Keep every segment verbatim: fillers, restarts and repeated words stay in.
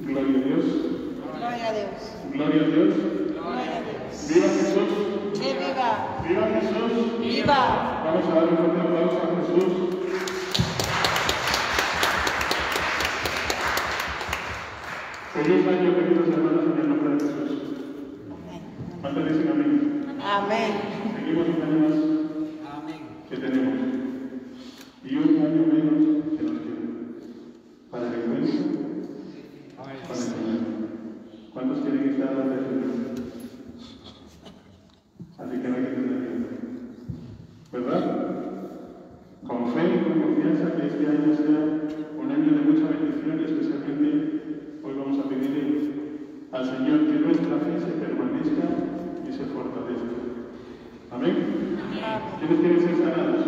Gloria a Dios. Gloria a Dios. Gloria a Dios. Gloria a Dios. ¡Viva Jesús! ¡Que viva! ¡Viva Jesús! ¡Viva! Vamos a dar un fuerte aplauso a Jesús. Feliz año, queridos hermanos, en el nombre de Jesús. ¿Cuántos dicen amén? Amén. Seguimos un año más que tenemos. Y un año menos que nos queda. Para el encuentro con el Señor. ¿Cuántos quieren estar ante el Señor? Así que no hay que tener miedo. ¿Verdad? Con fe y con confianza que este año sea un año de mucha bendición y especialmente hoy vamos a pedirle al Señor que nuestra fe se permanezca y se fortalezca. ¿Amén? ¿Quiénes quieren ser sanados?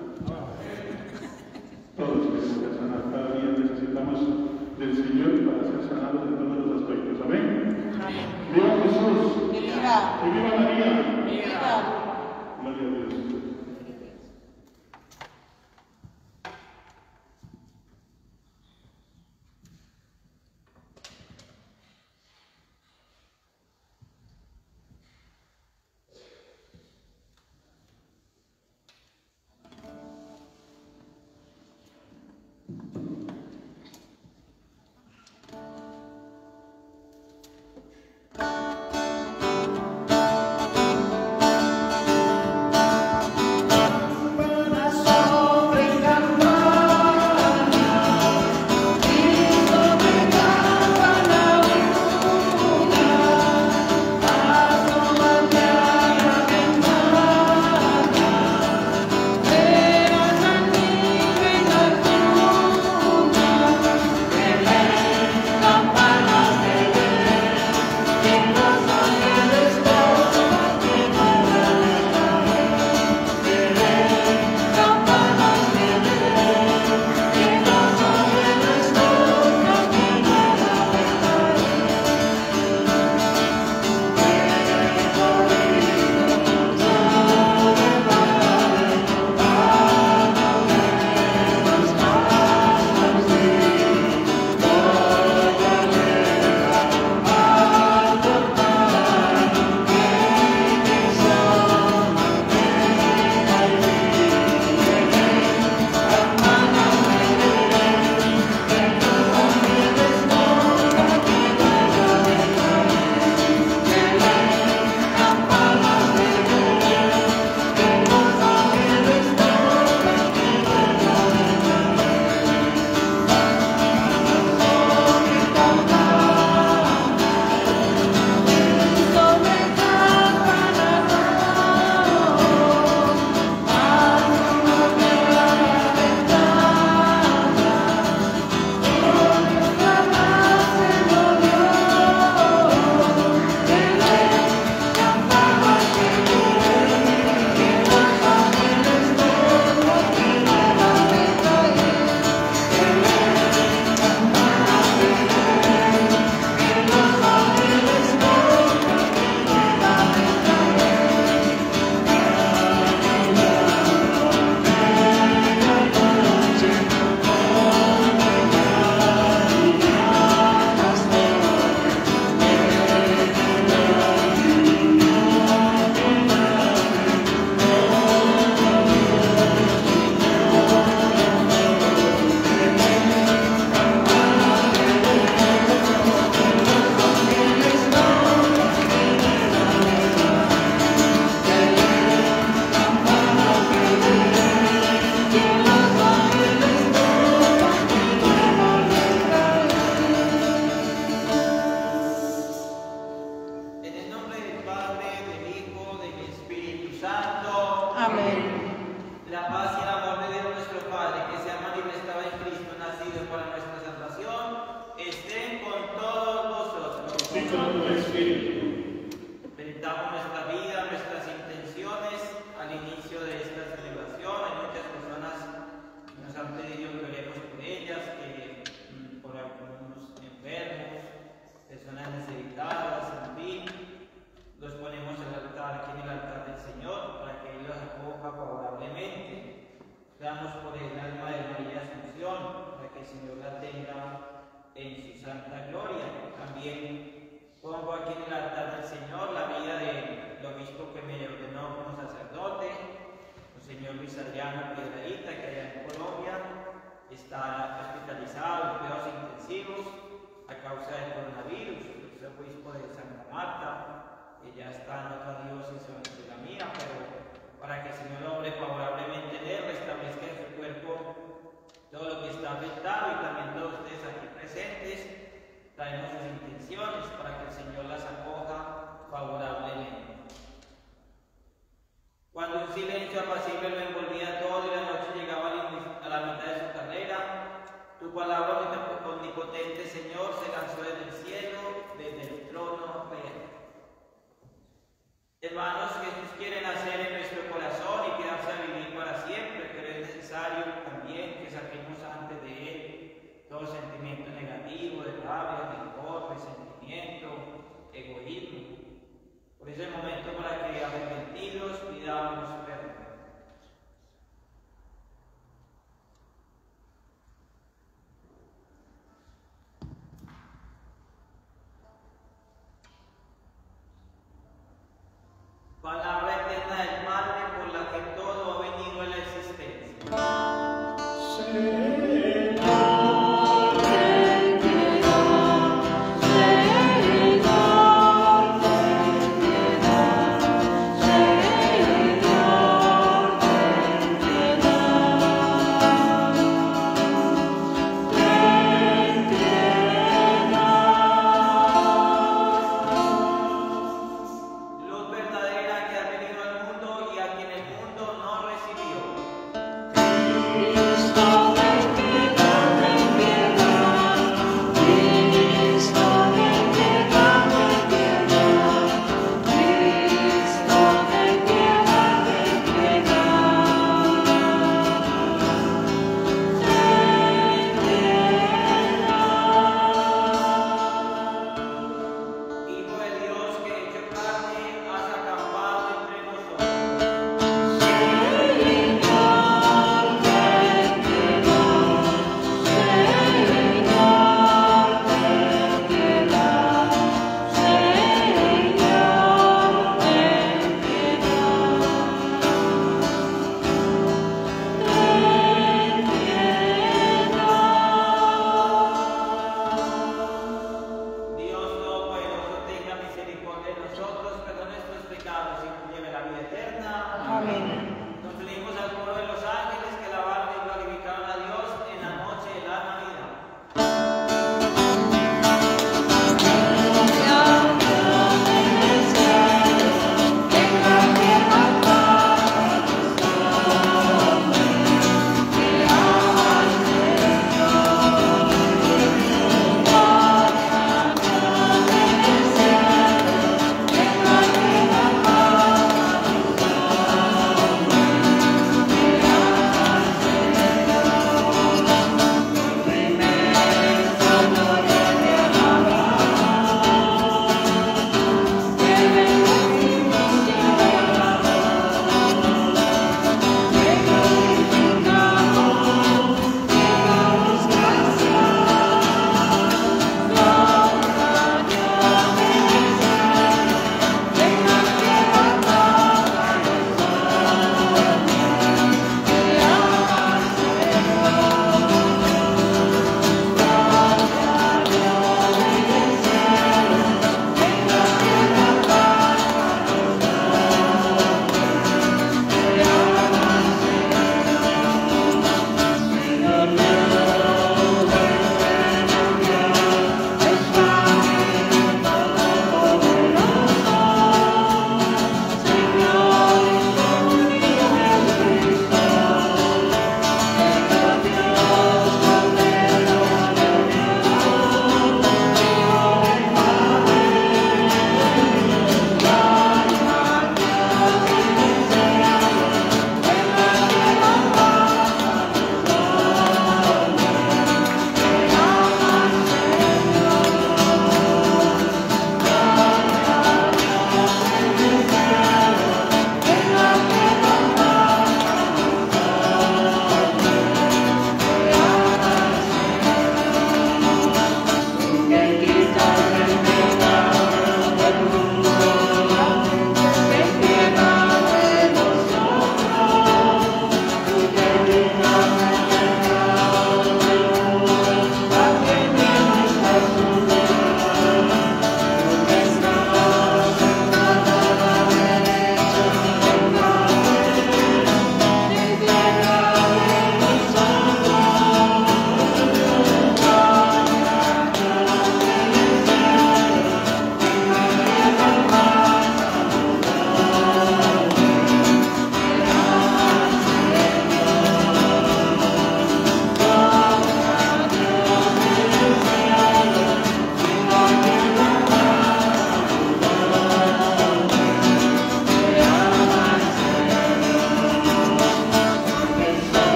Todos queremos ser sanados. Cada día necesitamos del Señor para ser sanados en todos los aspectos. ¿Amén? Amén. ¡Viva Jesús! ¡Que viva! ¡Que viva María! ¡Viva! Gloria a Dios. Damos por el alma de María Asunción, para que el Señor la tenga en su santa gloria. causa del coronavirus. Es el obispo de Santa Marta, que ya está en otra diócesis de la mía, pero para que el Señor obre favorablemente en él, restablezca en su cuerpo todo lo que está afectado, y también todos ustedes aquí presentes traemos sus intenciones para que el Señor las acoja favorablemente. Cuando un silencio apacible lo envolvía todo y la noche llegaba a la mitad de su carrera, tu palabra omnipotente, Señor, se lanzó desde el cielo, desde el trono real. Hermanos, Jesús quiere nacer en nuestro corazón y quedarse a vivir para siempre, pero es necesario también que saquemos antes de él todo sentimiento negativo, de rabia, rencor, resentimiento, egoísmo. Por ese momento, para que arrepentidos pidamos perdón. Palabra eterna del Padre, por la que todo ha venido a la existencia. Señor,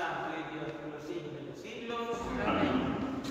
Santo y Dios por los siglos de los siglos. Amén.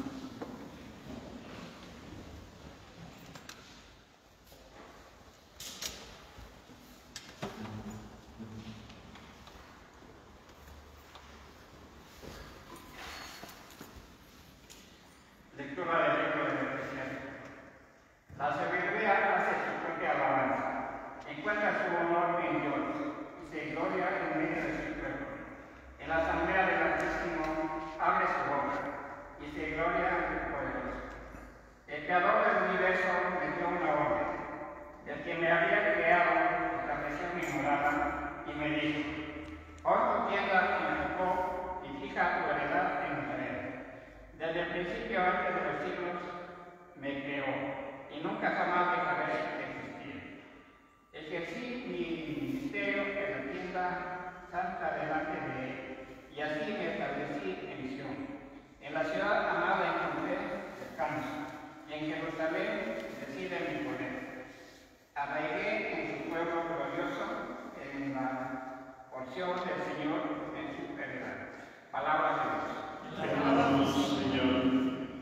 Lectura del libro de Eclesiastés. La sabiduría hace su propia alabanza, encuentra su honor en Dios y se gloria en medio de su pueblo. En la asamblea del Altísimo abre su boca y se gloria ante el poderoso. El creador del universo me dio una orden. El que me había creado estableció mi morada y me dijo: pon tu tienda en Jacob y fija tu heredad en Israel. Desde el principio antes de los siglos me creó y nunca jamás dejaré de existir. Ejercí mi ministerio en la tienda santa delante de él y así me establecí en Sion. En la ciudad amada encontré descanso y en Jerusalén reside mi poder. Arraigué en su pueblo glorioso, en la porción del Señor en su heredad. Palabra de Dios. Te alabamos, Señor.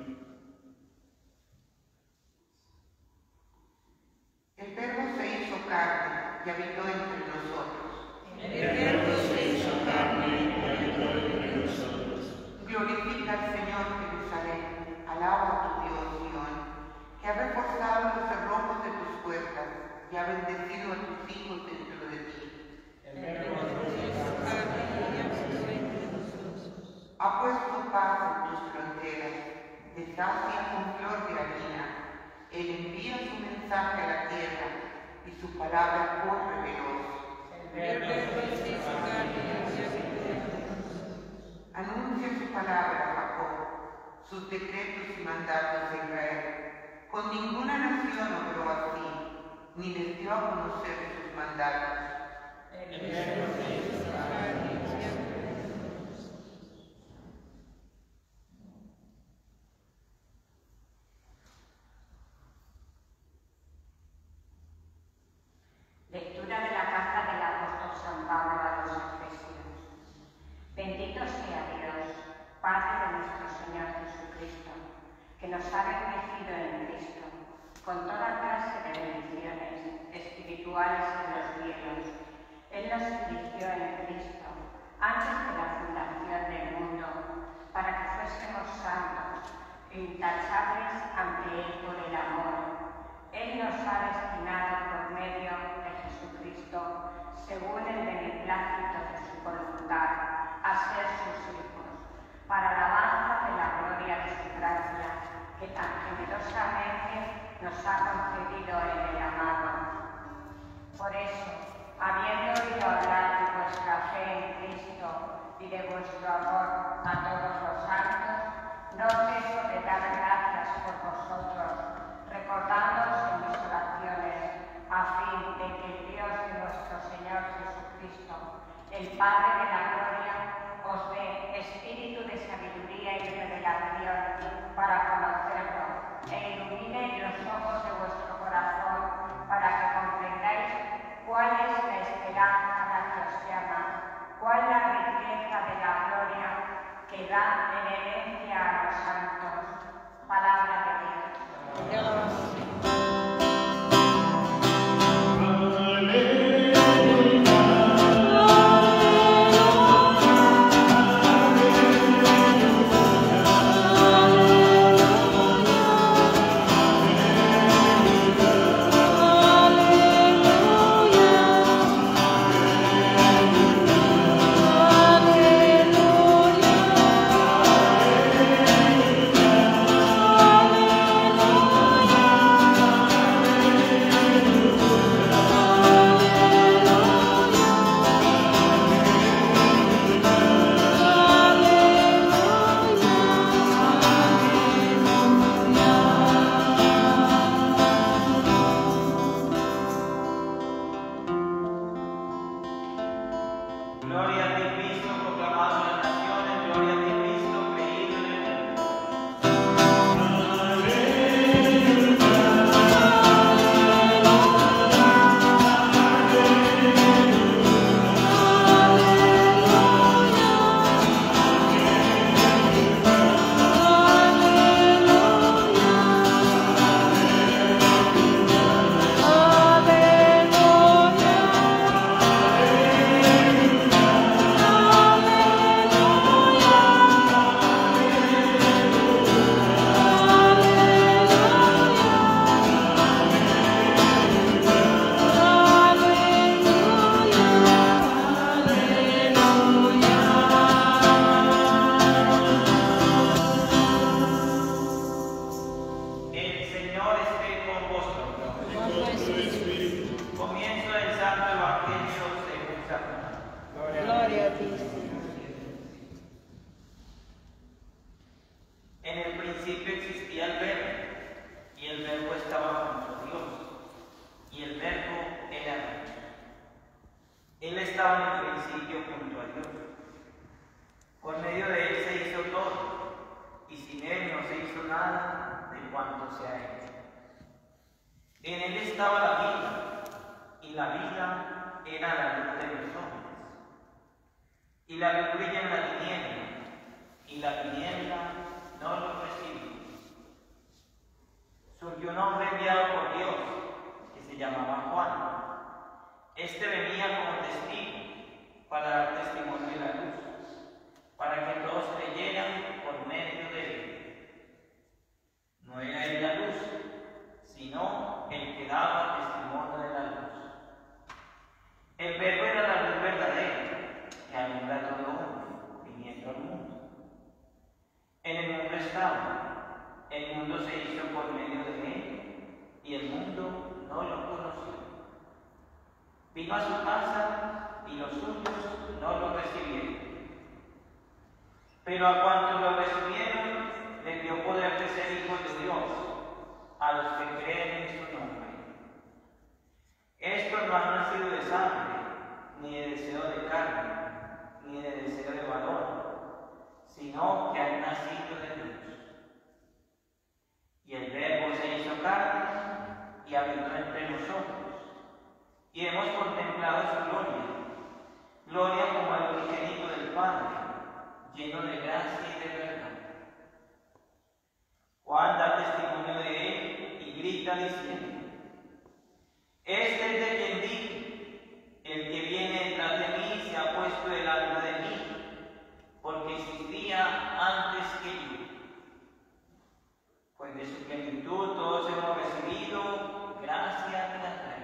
El Verbo se hizo carne y habitó entre nosotros. El Verbo se hizo carne y habitó entre nosotros. Glorifica al Señor, Jerusalén. Alaba a tu Dios, Sion, que ha reforzado los cerrojos de tus puertas y ha bendecido a tus hijos dentro de ti. El Verbo se hizo carne y habitó entre nosotros. Ha puesto paz en tus fronteras, te sacia con flor de harina. Él envía su mensaje a la tierra y su palabra corre veloz. El Verbo se hizo carne y habitó entre nosotros. Anuncia su palabra a Jacob, sus decretos y mandatos a Israel. Con ninguna nación obró así, ni les dio a conocer sus mandatos. El Verbo se hizo carne y habitó entre nosotros. Lectura de la carta del apóstol San Pablo a los Efesios. Bendito sea Dios, Padre de nuestro Señor Jesucristo, que nos ha bendecido en Cristo con toda clase de bendiciones espirituales en los cielos. Él nos eligió en Cristo antes de la fundación del mundo, para que fuésemos santos e intachables ante Él por el amor. Él nos ha destinado por medio de Jesucristo, según el beneplácito de su voluntad, a ser sus hijos, para alabanza de la gloria de su gracia, que tan generosamente nos ha concedido en el amado. Por eso, habiendo oído hablar de vuestra fe en Cristo y de vuestro amor a todos los santos, no ceso de dar gracias por vosotros, recordándoos en mis oraciones, a fin de que el Dios de nuestro Señor Jesucristo, el Padre de la gloria, os dé espíritu de sabiduría y revelación para conocerlo, e ilumine los ojos de vuestro corazón, para que comprendáis cuál es la esperanza a la que os llama, cuál la riqueza de la gloria del Espíritu. Comienzo del Santo Evangelio según San Juan. Gloria a ti. En el principio existía el Verbo, y el Verbo estaba junto a Dios, y el Verbo era Dios. Él estaba en el principio junto a Dios. Por medio de él se hizo todo, y sin él no se hizo nada de cuanto se ha hecho. En él estaba la vida, y la vida era la luz de los hombres. Y la luz brilla en la tiniebla, y la tiniebla no lo recibió. Surgió un hombre enviado por Dios, que se llamaba Juan. Este venía como testigo para dar testimonio de la luz, para que todos creyeran por medio de él. No era él la luz, sino el que daba testimonio de la luz. El Verbo era la luz verdadera, que alumbra a todo hombre, viniendo al mundo. En el mundo estaba, el mundo se hizo por medio de él, y el mundo no lo conoció. Vino a su casa, y los suyos no lo recibieron. Pero a cuantos lo recibieron, les dio poder de ser hijos de Dios, a los que creen en su nombre. Estos no han nacido de sangre, ni de deseo de carne, ni de deseo de varón, sino que han nacido de Dios. Y el Verbo se hizo carne y habitó entre nosotros, y hemos contemplado su gloria, gloria como el unigénito del Padre, lleno de gracia y de verdad. Juan da testimonio de él y grita diciendo: este es de quien dije, el que viene detrás de mí se ha puesto delante de mí, porque existía antes que yo. Pues de su plenitud todos hemos recibido gracia y gracia.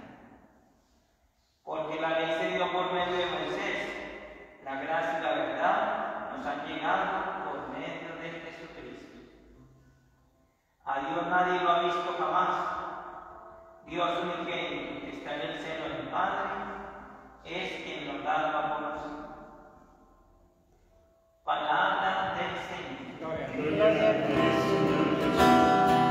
Porque la ley se dio por medio de Moisés, la gracia y la verdad nos han llegado por medio de Jesucristo. A Dios nadie lo ha visto jamás. Dios unigénito que está en el seno del Padre es quien nos da a conocer. Palabra del Señor. Gloria a ti, Señor Jesús.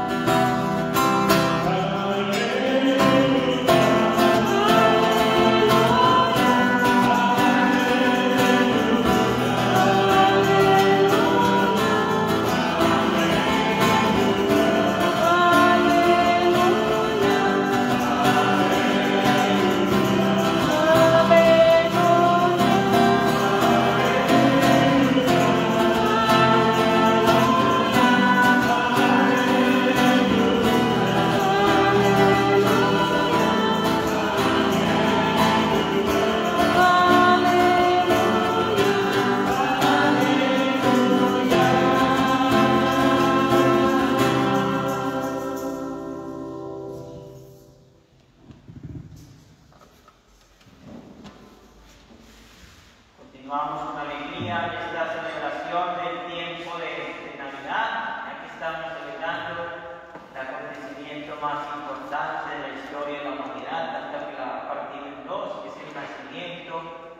Continuamos con alegría esta celebración del tiempo de, de Navidad, ya que estamos celebrando el acontecimiento más importante de la historia de la humanidad, tanto que la partida en dos, que es el nacimiento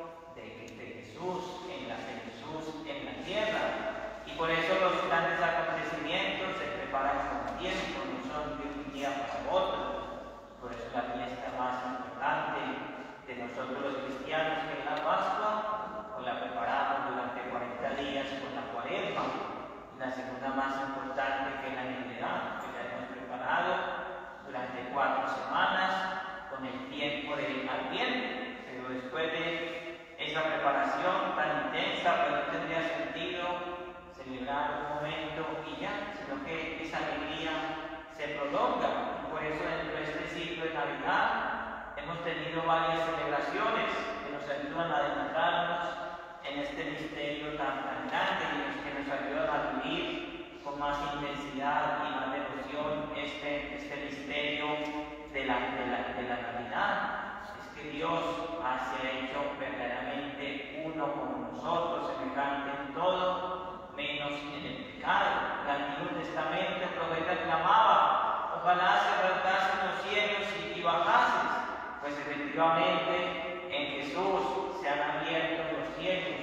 de, de Jesús, en la, de Jesús en la tierra. Y por eso los grandes acontecimientos se preparan con tiempo, no son de un día para otro. Por eso la fiesta más importante de nosotros los cristianos, que es la Pascua, la preparamos durante cuarenta días con la Cuaresma. La segunda más importante, que es la Navidad, que la hemos preparado durante cuatro semanas con el tiempo del Adviento. Pero después de esa preparación tan intensa, pues no tendría sentido celebrar un momento y ya, sino que esa alegría se prolonga. Y por eso dentro de este ciclo de Navidad hemos tenido varias celebraciones que nos ayudan a adentrarnos en este misterio tan, tan grande y los que nos ayudan a vivir con más intensidad y más devoción este, este misterio de la, de, la, de la Navidad. Es que Dios se ha hecho verdaderamente uno con nosotros, semejante en todo, menos en el pecado. El Antiguo Testamento el profeta clamaba: ojalá se rasgasen los cielos y Pues efectivamente en Jesús se han abierto los cielos.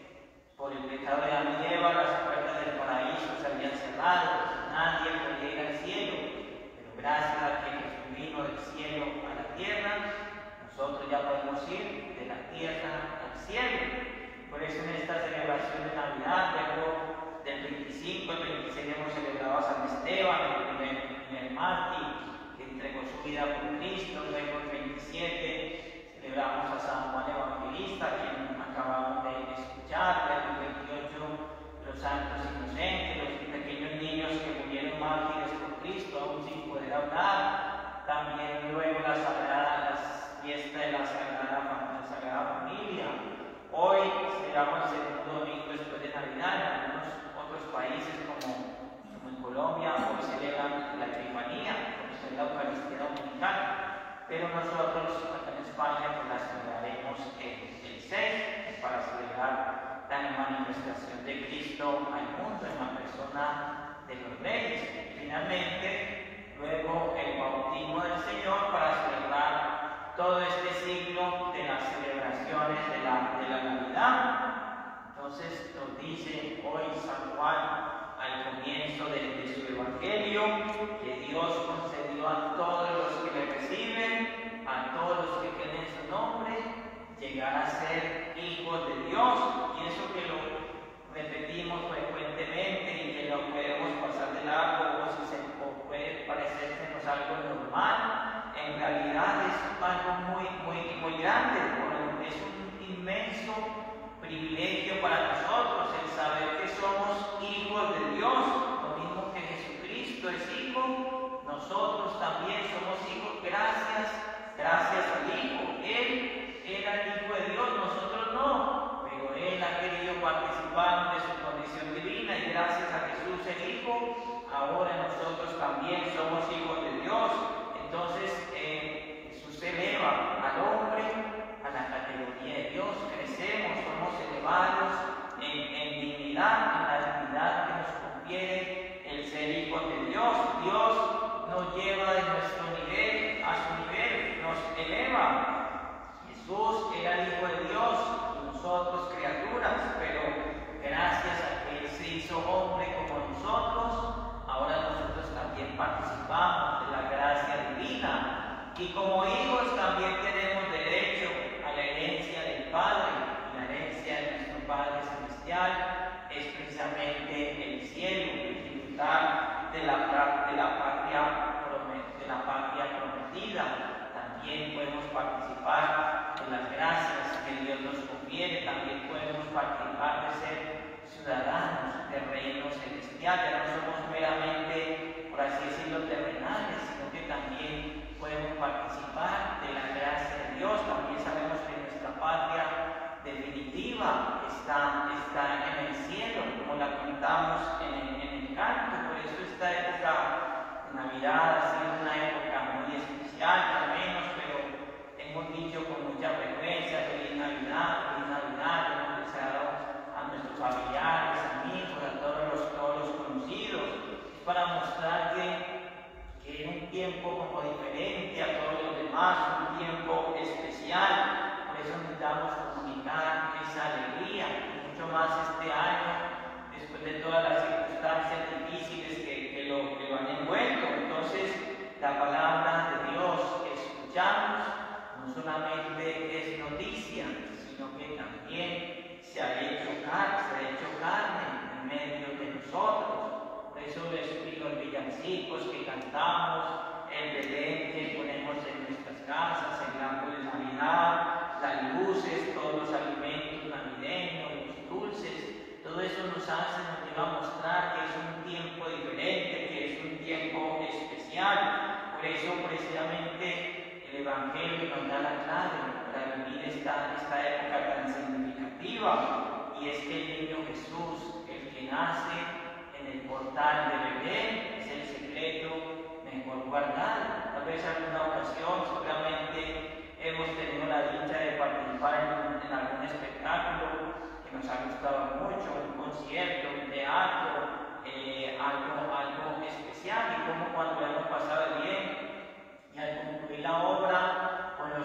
Por el pecado de Adán y Eva, las puertas del paraíso se habían cerrado, nadie podía ir al cielo, pero gracias a que Jesús vino del cielo a la tierra, nosotros ya podemos ir de la tierra al cielo. Por eso en esta celebración de Navidad, luego del veinticinco al veintiséis hemos celebrado a San Esteban, el primer, el primer mártir que entregó su vida por Cristo. Luego el veintisiete celebramos a San Juan Evangelista, quien acabamos de escuchar. Luego el veintiocho los santos inocentes, los pequeños niños que murieron mártires por Cristo, aún sin poder hablar. También luego la sagrada, la fiesta de la Sagrada, la Sagrada Familia. Hoy celebramos el segundo domingo después de Navidad. En algunos otros países como, como en Colombia hoy celebran la Epifanía, como es la Eucaristía Dominicana, pero nosotros acá en España pues la celebraremos el, el seis para celebrar la manifestación de Cristo al mundo en la persona de los reyes. Finalmente, luego el bautismo del Señor para celebrar todo este ciclo de las celebraciones de la, de la Navidad. Entonces nos dice hoy San Juan al comienzo de, de su Evangelio que Dios concedió a todos los que le reciben, a todos los que creen en su nombre, llegar a ser hijos de Dios. Y eso que lo repetimos frecuentemente y que no podemos pasar de largo o si se o puede parecernos algo normal, en realidad es algo muy, muy, muy grande. Es un inmenso privilegio para nosotros el saber que somos hijos de Dios. Lo mismo que Jesucristo es hijo, nosotros también somos hijos gracias, gracias al Hijo. Él era el Hijo de Dios, nosotros no, pero Él ha querido participar de su condición divina y gracias a Jesús el Hijo, ahora nosotros también somos hijos de Dios. Entonces eh, Jesús eleva al hombre a la categoría de Dios, crecemos, somos elevados en, en dignidad, en la dignidad que nos confiere el ser hijos de Dios. Dios nos lleva de nuestro nivel a su nivel, nos eleva. Jesús era el Hijo de Dios y nosotros criaturas, pero gracias a que Él se hizo hombre como nosotros, ahora nosotros también participamos de la gracia divina y como hijos también tenemos derecho a la herencia del Padre, y la herencia de nuestro Padre Celestial es precisamente el cielo, el disfrutar de la, de la patria de la patria prometida. También podemos participar de las gracias que Dios nos confiere, también podemos participar de ser ciudadanos del reino celestial. Ya no somos meramente, por así decirlo, terrenales, sino que también podemos participar de la gracia de Dios. También sabemos que nuestra patria definitiva está, está en el cielo, como la contamos en el, en el canto. Por eso esta época de Navidad ha sido una época muy especial, al menos, pero hemos dicho con mucha frecuencia: feliz Navidad, feliz Navidad. Hemos deseado a nuestros familiares, amigos, a todos los, todos los conocidos, para mostrar que que es un tiempo como diferente a todos los demás, un tiempo especial. Por eso necesitamos comunicar esa alegría, y mucho más este año, después de todas las circunstancias difíciles que, que, lo, que lo han envuelto. Entonces, la palabra de Dios que escuchamos no solamente es noticia, sino que también se ha hecho carne, se ha hecho carne en medio de nosotros. Por eso les pido los villancicos que cantamos, el Belén que ponemos en nuestras casas, el árbol de Navidad, las luces, todos los alimentos navideños, los dulces, todo eso nos hace, nos lleva a mostrar que es un tiempo diferente, que es un tiempo especial. Por eso precisamente el Evangelio nos da la clave para vivir esta, esta época tan significativa, y es que el niño Jesús, el que nace en el portal de Belén, es el secreto mejor guardado. Tal vez en alguna ocasión seguramente hemos tenido la dicha de participar en, en algún espectáculo que nos ha gustado mucho, un concierto, un teatro, eh, algo, algo especial, y como cuando hemos pasado bien y al concluir la obra con los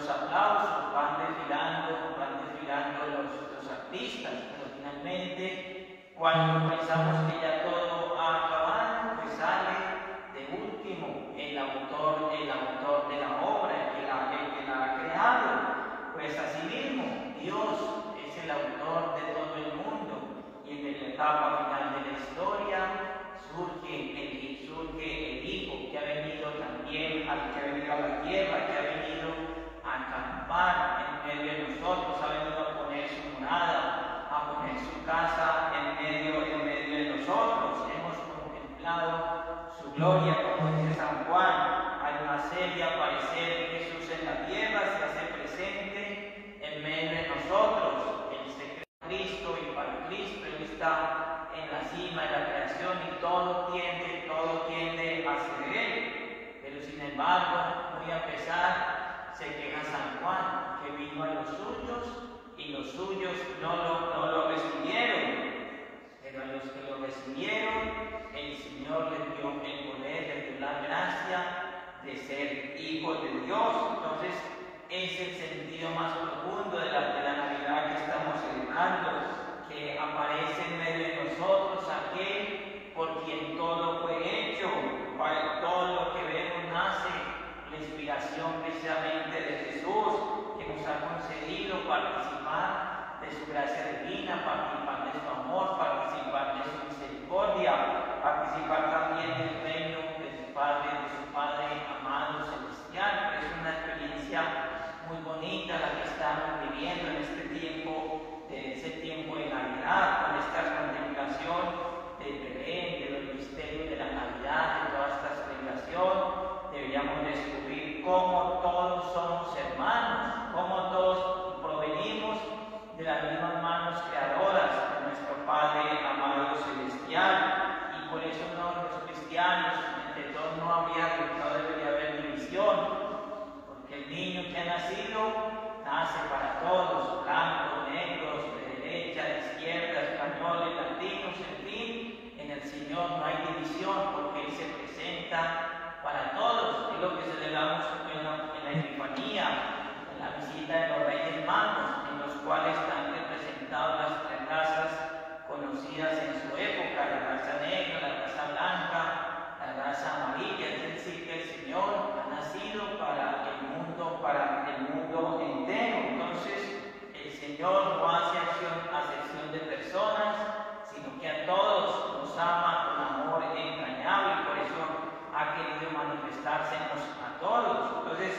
los aplausos, van desfilando, van desfilando los, los artistas, pero finalmente, cuando pensamos que ya todo ha acabado, pues sale de último el autor, el autor de la obra, el que la, el que la ha creado. Pues así mismo, Dios es el autor de todo el mundo, y en la etapa final de la historia surge el, surge el Hijo que ha venido también, al que ha venido a la tierra, que ha venido a acampar en medio de nosotros, ha venido a poner su morada, a poner su casa en medio, en medio de nosotros. Hemos contemplado su gloria, como dice San Juan, al nacer y aparecer Jesús en la tierra, se hace presente en medio de nosotros. El secreto de Cristo, y para Cristo Él está en la cima de la creación, y todo tiende, todo tiende hacia Él. Pero sin embargo, muy a pesar, se queja San Juan, que vino a los suyos y los suyos no lo, no lo recibieron. Pero a los que lo recibieron, el Señor les dio el poder, les dio la gracia de ser hijos de Dios. Entonces, es el sentido más profundo de la, de la Navidad que estamos celebrando, que aparece en medio de nosotros aquel por quien todo fue hecho, para todo lo que vemos nace la inspiración precisamente de Jesús, que nos ha concedido participar de su gracia divina, participar de su amor, participar de su misericordia, participar también del reino de su Padre, de su Padre amado celestial. Es una experiencia muy bonita la que estamos viviendo en este tiempo, de ese tiempo de Navidad, con esta contemplación del Belén, de los misterios de la Navidad, de toda esta celebración. Deberíamos descubrir cómo todos somos hermanos, cómo todos provenimos de las mismas manos creadoras de nuestro Padre amado celestial. Y por eso no, los cristianos, entre todos no habría, no debería haber división, porque el niño que ha nacido nace para todos, blancos, negros, de derecha, de izquierda, españoles, latinos, en fin. En el Señor no hay división, porque Él se presenta para todos. Es lo que celebramos en la, en la Epifanía, en la visita de los Reyes Magos, en los cuales están representadas las tres razas conocidas en su época: la raza negra, la raza blanca, la raza amarilla. Es decir, que el Señor ha nacido para el mundo, para el mundo entero. Entonces, el Señor no hace acepción de personas, sino que a todos nos ama con amor entrañable, y por eso ha querido manifestársenos a todos. Entonces,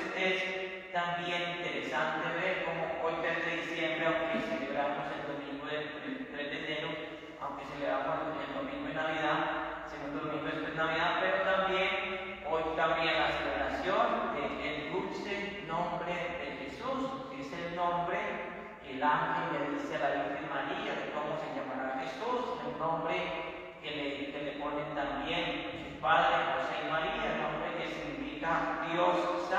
es también interesante ver cómo hoy, tres de diciembre, aunque celebramos el domingo del tres de enero, aunque celebramos el domingo de Navidad, segundo domingo después de Navidad, pero también hoy también la celebración del dulce nombre de Jesús, que es el nombre que el ángel le dice a la Virgen María de cómo se llamará Jesús, el nombre que le, que le ponen también sus padres José y María, el nombre que significa Dios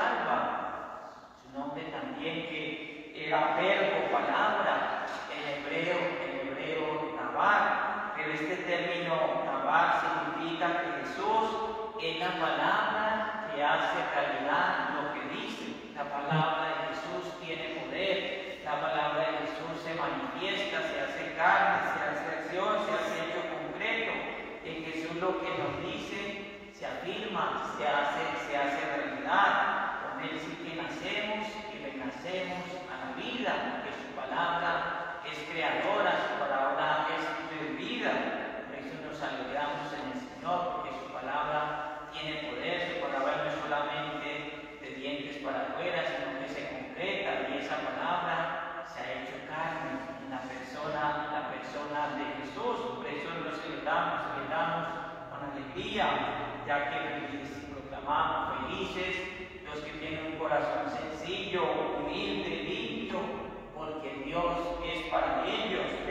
salva, su nombre también que era verbo, palabra, en hebreo, en hebreo Navar, pero este término Navar significa que Jesús es la palabra que hace realidad lo que dice. La palabra de Jesús tiene poder, la palabra de Jesús se manifiesta, se hace carne, se hace acción, se hace hecho concreto. En Jesús lo que nos dice se afirma, se hace, se hace realidad. Con Él sí que nacemos y renacemos a la vida, porque su palabra es creadora, su palabra es de vida. Por eso nos alegramos en el Señor, porque su palabra tiene poder, su palabra no es solamente de dientes para afuera, sino que se concreta, y esa palabra se ha hecho carne en la persona, en la persona de Jesús. Por eso lo celebramos, celebramos con alegría, ya que proclamamos felices los que tienen un corazón sencillo, humilde, limpio, porque Dios es para ellos.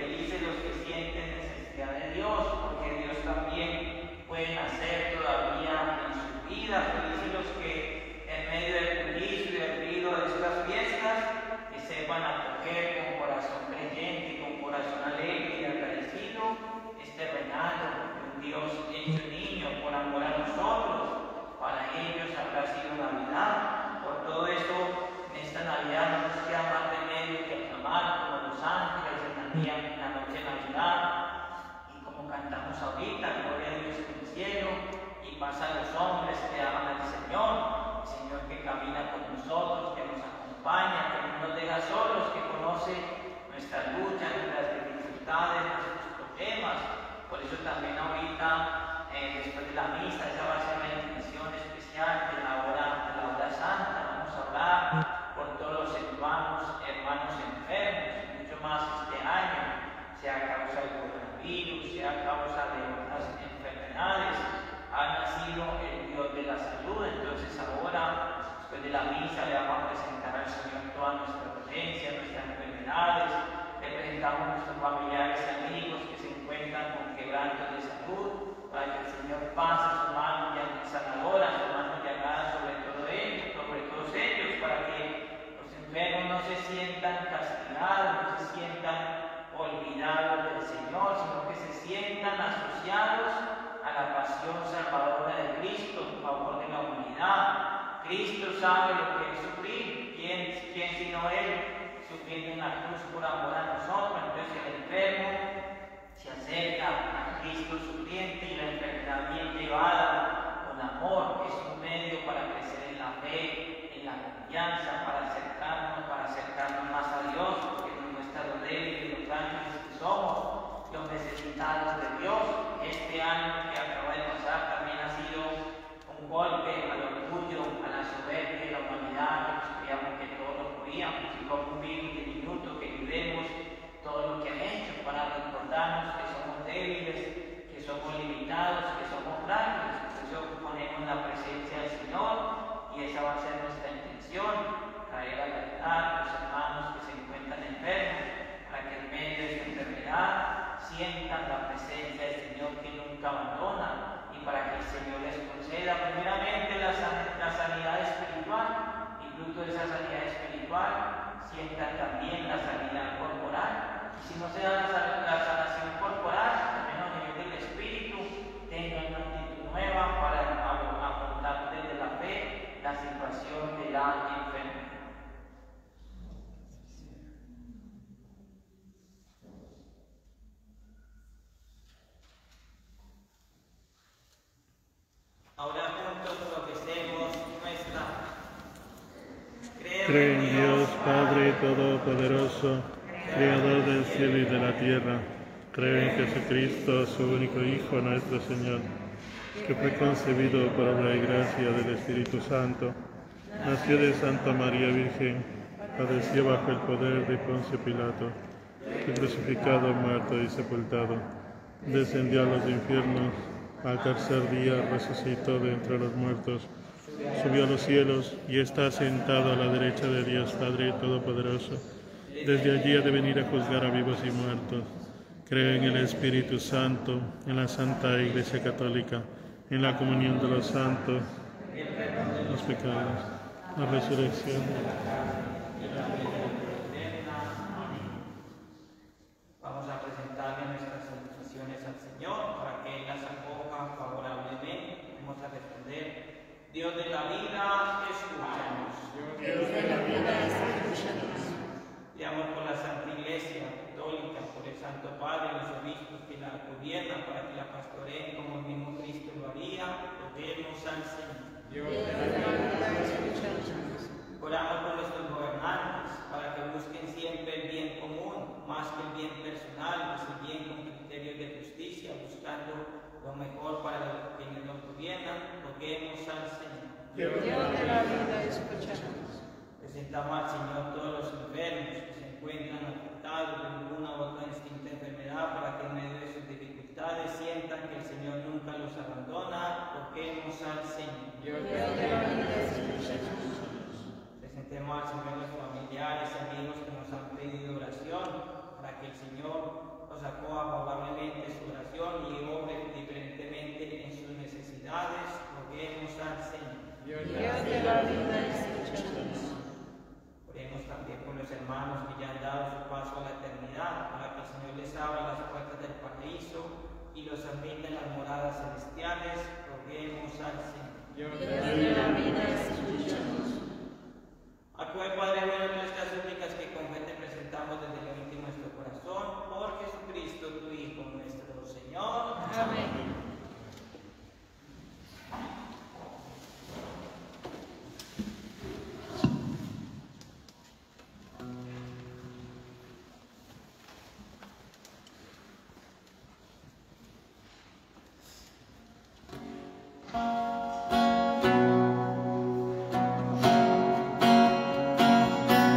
la misa le vamos a presentar al Señor todas nuestras dolencias, nuestras enfermedades, le presentamos a nuestros familiares y amigos que se encuentran con quebrantos de salud, para que el Señor pase su mano sanadora, su mano llagada sobre todo ellos, sobre todos ellos, para que los enfermos no se sientan castigados, no se sientan olvidados del Señor, sino que se sientan asociados a la pasión salvadora de Cristo en favor de la humanidad. Cristo sabe lo que es sufrir. ¿Quién, quién sino Él sufriendo en la cruz por amor a nosotros? Entonces el enfermo se acerca a Cristo sufriente y la enfermedad bien llevada con amor es un medio para crecer en la fe, en la confianza, para acercarnos, para acercarnos más a Dios, porque nos muestra lo débiles y los ángeles que somos, los necesitados de Dios. Este año que acaba de pasar también ha sido un golpe al orgullo, a la soberbia de la humanidad, que nos creíamos que todos lo podíamos, y como un virus diminuto que ayudemos todo lo que han hecho para recordarnos que somos débiles, que somos limitados, que somos frágiles. Por eso ponemos la presencia del Señor y esa va a ser nuestra intención, traer al altar a los hermanos que se encuentran enfermos, para que en medio de su enfermedad sientan la presencia del Señor que nunca abandona, y para que el Señor les conceda primeramente la, san la sanidad espiritual, y fruto de esa sanidad espiritual sientan también la sanidad corporal. Y si no se da la, la sanación corporal, también a nivel del espíritu, tengan una actitud nueva para afrontar desde la fe la situación de la enfermedad. Ahora juntos profesemos nuestra fe. Creo en Dios, Padre Todopoderoso, Creador del cielo y de la tierra. Creo en Jesucristo, su único Hijo, nuestro Señor, que fue concebido por obra y gracia del Espíritu Santo. Nació de Santa María Virgen, padeció bajo el poder de Poncio Pilato, fue crucificado, muerto y sepultado. Descendió a los infiernos. Al tercer día resucitó de entre los muertos, subió a los cielos y está sentado a la derecha de Dios Padre Todopoderoso. Desde allí ha de venir a juzgar a vivos y muertos. Creo en el Espíritu Santo, en la Santa Iglesia Católica, en la comunión de los santos, los pecados, la resurrección. Vamos a presentarle nuestras solicitaciones al Señor para que Él las acoja favorablemente. Vamos a responder: Dios de la vida, escúchanos. Dios de la vida, escúchanos. Leamos por la Santa Iglesia Católica, por el Santo Padre y los obispos que la gobiernan, para que la pastoreen como el mismo Cristo lo haría. Roguemos al Señor. Dios de la vida, escúchanos. Oramos por nuestros gobernantes, para que busquen siempre el bien común, más que el bien personal, pues el bien con criterios de justicia, buscando lo mejor para los quienes nos gobiernan. Roguemos al Señor. Dios de la vida, escúchanos. Presentamos al Señor todos los enfermos que se encuentran afectados de ninguna u otra distinta enfermedad, para que en medio de sus dificultades sientan que el Señor nunca los abandona. Roguemos al Señor. Dios de la vida, escúchanos. Presentemos al Señor los familiares y amigos que nos han pedido oración, para que el Señor los acoja favorablemente su oración y obre diferentemente en sus necesidades. Roguemos al Señor. Dios de la vida, escúchanos. Oremos también por los hermanos que ya han dado su paso a la eternidad, para que el Señor les abra las puertas del paraíso y los admita en las moradas celestiales. Roguemos al Señor. Dios de la vida, escúchanos. Acoge, Padre bueno, nuestras súplicas que con fe te presentamos desde lo íntimo de nuestro corazón, por Jesucristo, tu Hijo, nuestro Señor. Amén. Dios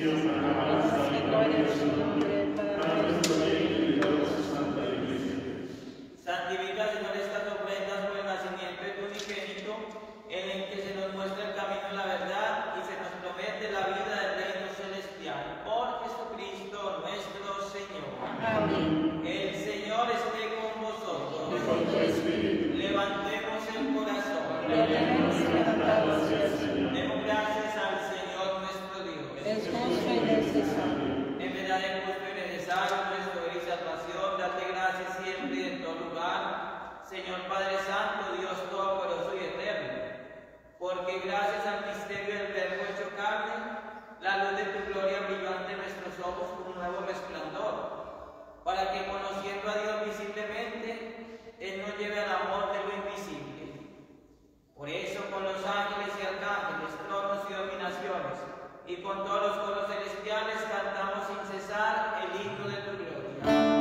Dios, alabanza y gloria a su nombre, para nuestro bien y de toda su santa Iglesia. Santifica, Señor, estas ofrendas por el nacimiento de tu unigénito, en el que se nos muestra el camino de la verdad y se nos promete la vida del reino celestial. Por Jesucristo nuestro Señor. Amén. El Señor esté con vosotros. Y con tu espíritu. Levantemos el corazón. Lo tenemos levantado hacia el Señor. Demos gracias al Señor nuestro Dios. Es justo y necesario. En verdad es justo y necesario nuestro y salvación. Date gracias siempre y en todo lugar, Señor Padre Santo, Dios Todopoderoso y Eterno, porque gracias al misterio del Verbo hecho carne, la luz de tu gloria brilló ante nuestros ojos con un nuevo resplandor, para que conociendo a Dios visiblemente, Él nos lleve al amor de lo invisible. Por eso con los ángeles y arcángeles, tronos y dominaciones, y con todos los coros celestiales cantamos sin cesar el himno de tu gloria.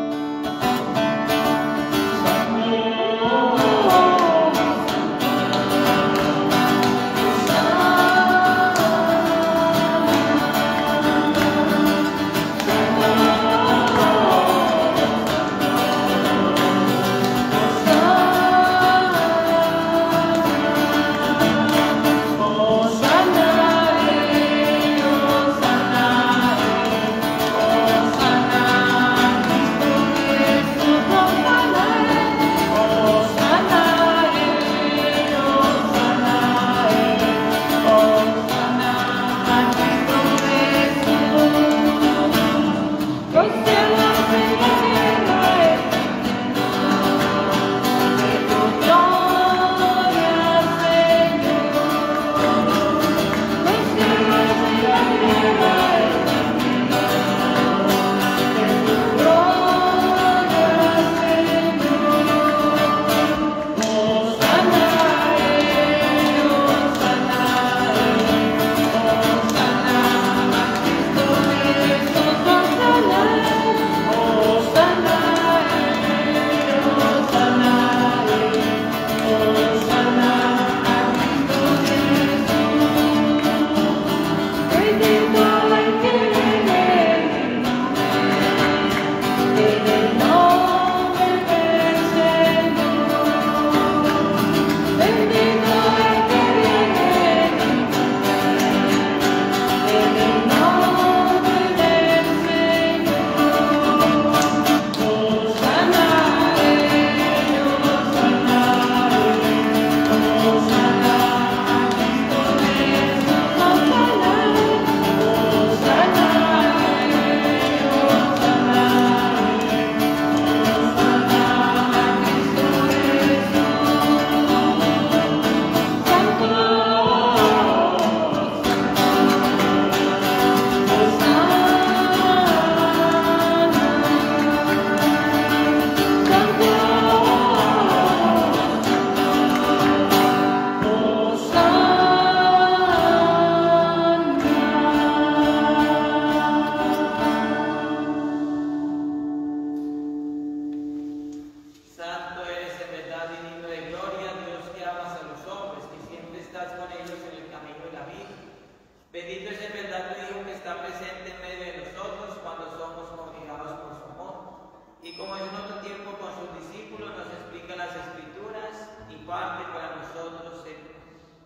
Bendito es el verdadero Hijo que está presente en medio de nosotros cuando somos congregados por su amor. Y como en otro tiempo con sus discípulos nos explica las Escrituras y parte para nosotros el...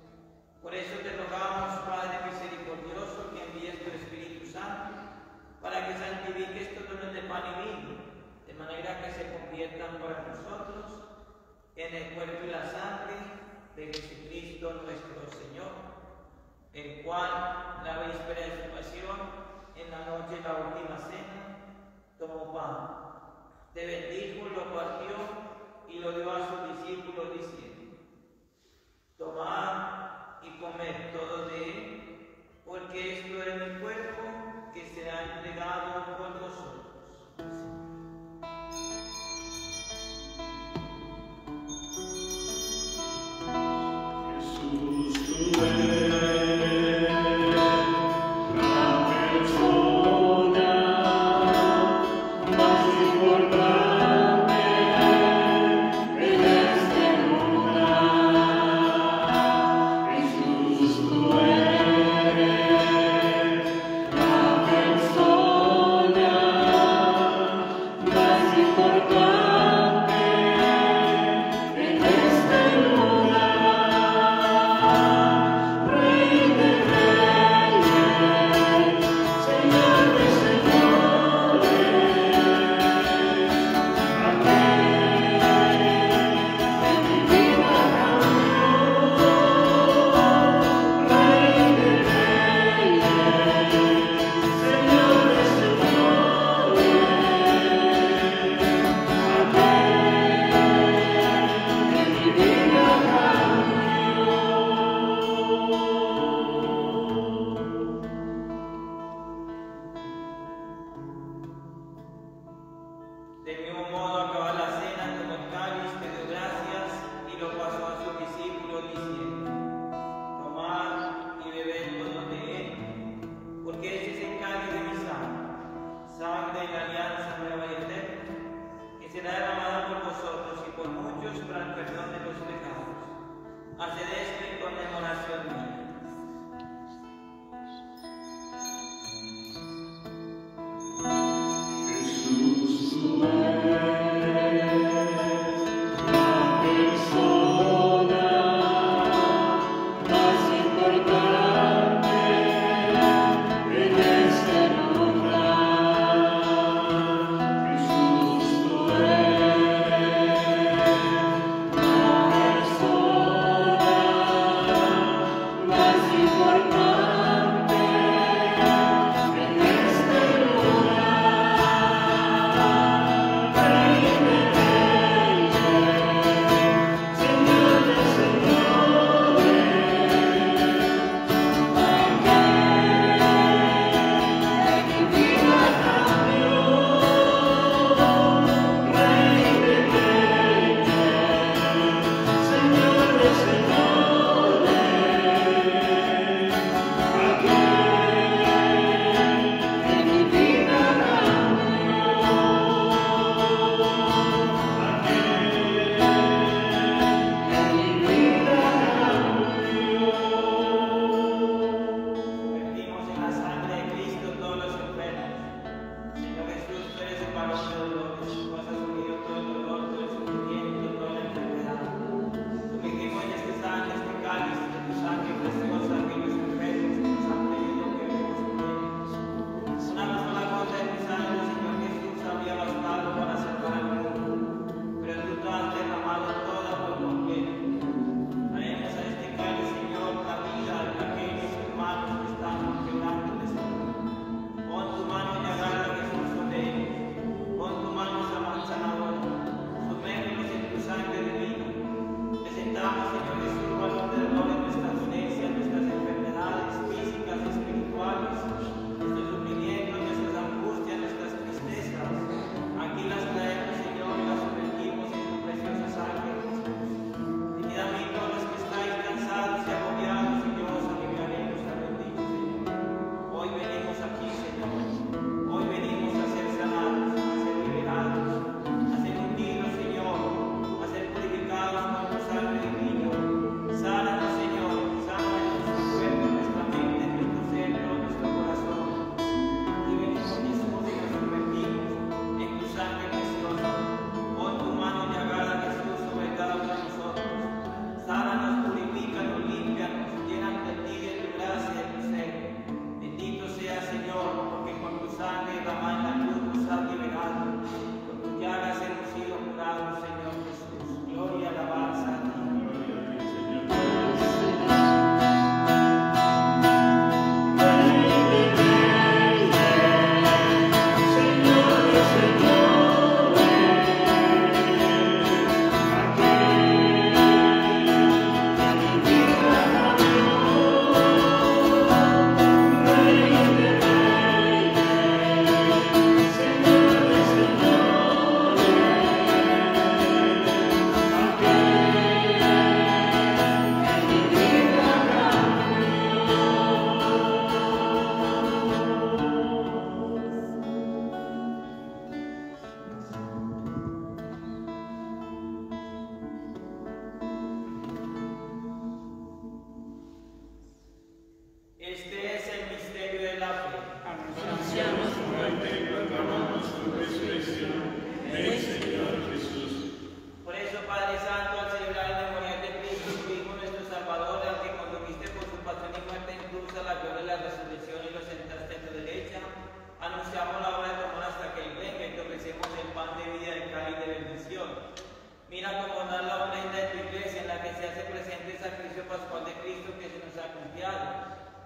Por eso te rogamos, Padre misericordioso, que envíes tu Espíritu Santo para que santifique estos dones de pan y vino, de manera que se conviertan para nosotros en el cuerpo y la sangre de Jesucristo nuestro Señor, el cual, la víspera de su pasión, en la noche de la última cena, tomó pan, te bendijo, lo partió y lo dio a sus discípulos diciendo: tomad y comed todos de él, porque esto es mi cuerpo que será entregado por vosotros. Jesús, tú eres Amén.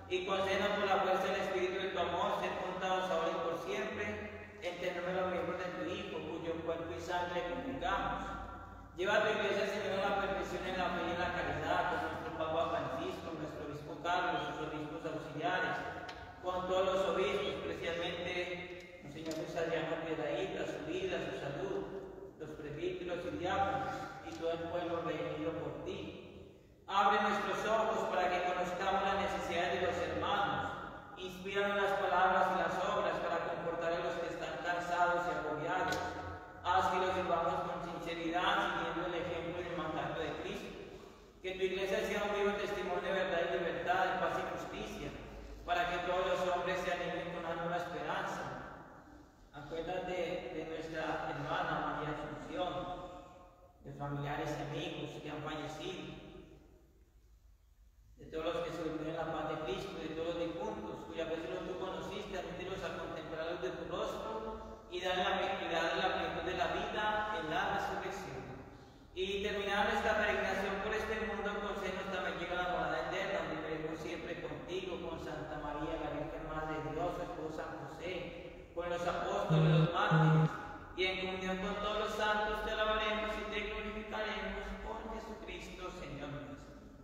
y concédenos por la fuerza del Espíritu de tu amor ser contados ahora y por siempre entre los miembros de tu Hijo, cuyo cuerpo y sangre congregamos. Lleva a tu iglesia, Señor, a la perfección en la fe y en la caridad, con nuestro Papa Francisco, nuestro obispo Carlos, sus obispos auxiliares, con todos los obispos, especialmente Monseñor Luis Adriano Piedrahíta, su vida, su salud, los presbíteros y diáconos, y todo el pueblo redimido por ti. Abre nuestros ojos para que conozcamos las necesidades de los hermanos. Inspíranos las palabras y las obras para confortar a los que están cansados y agobiados. Haz que los sirvamos con sinceridad, siguiendo el ejemplo y el mandato de Cristo. Que tu iglesia sea un vivo testimonio de verdad y libertad, de paz y justicia, para que todos los hombres se animen con una nueva esperanza. Acuérdate de nuestra hermana María Asunción, de familiares y amigos que han fallecido, de todos los que se durmieron en la paz de Cristo, de todos los difuntos, cuyas veces tú conociste, admítelos a contemplar la luz de tu rostro y dar la felicidad de la plenitud de la vida en la resurrección. Y terminar nuestra peregrinación por este mundo, concédenos también llegar a la morada eterna, donde veremos siempre contigo, con Santa María, la Virgen Madre de Dios, su esposo San José, con los apóstoles, los mártires, y en comunión con todos los santos te alabaremos y te glorificaremos por Jesucristo, Señor nuestro.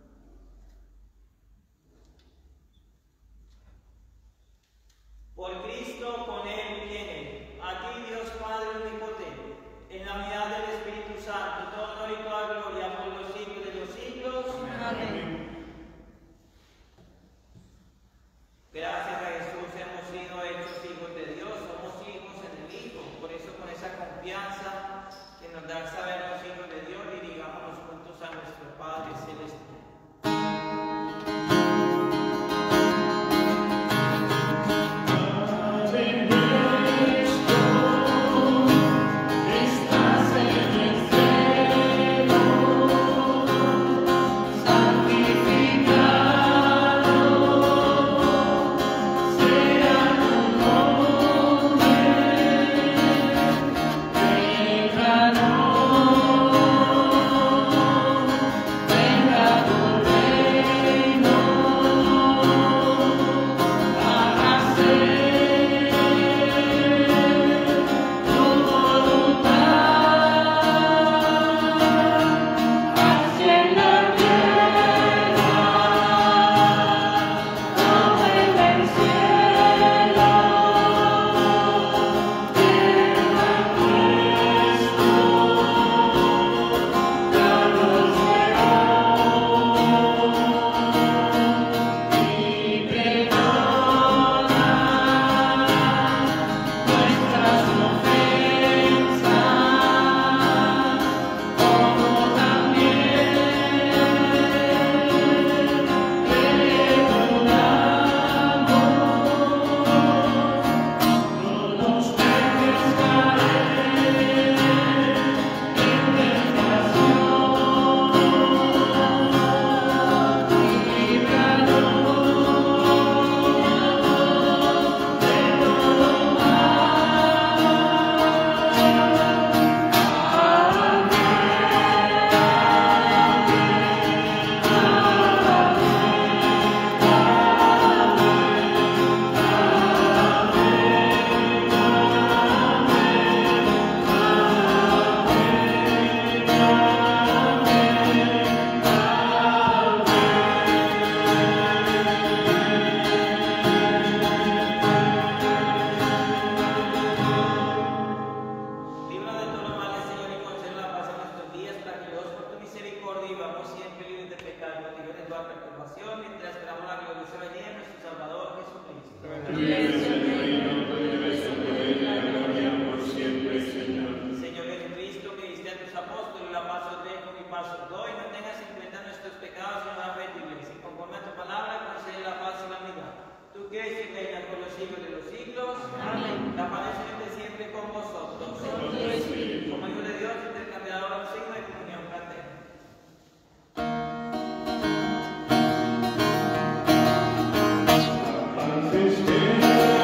Por Cristo, con Él y en Él, a ti Dios Padre omnipotente, en la unidad del Espíritu Santo, todo honor y toda gloria por los siglos de los siglos. Amén. Gracias a Jesús hemos sido hechos hijos de Dios, somos hijos en el Hijo. Por eso, con esa confianza que nos da saber los hijos de Dios, dirigámonos juntos a nuestro Padre Celestial. Antes que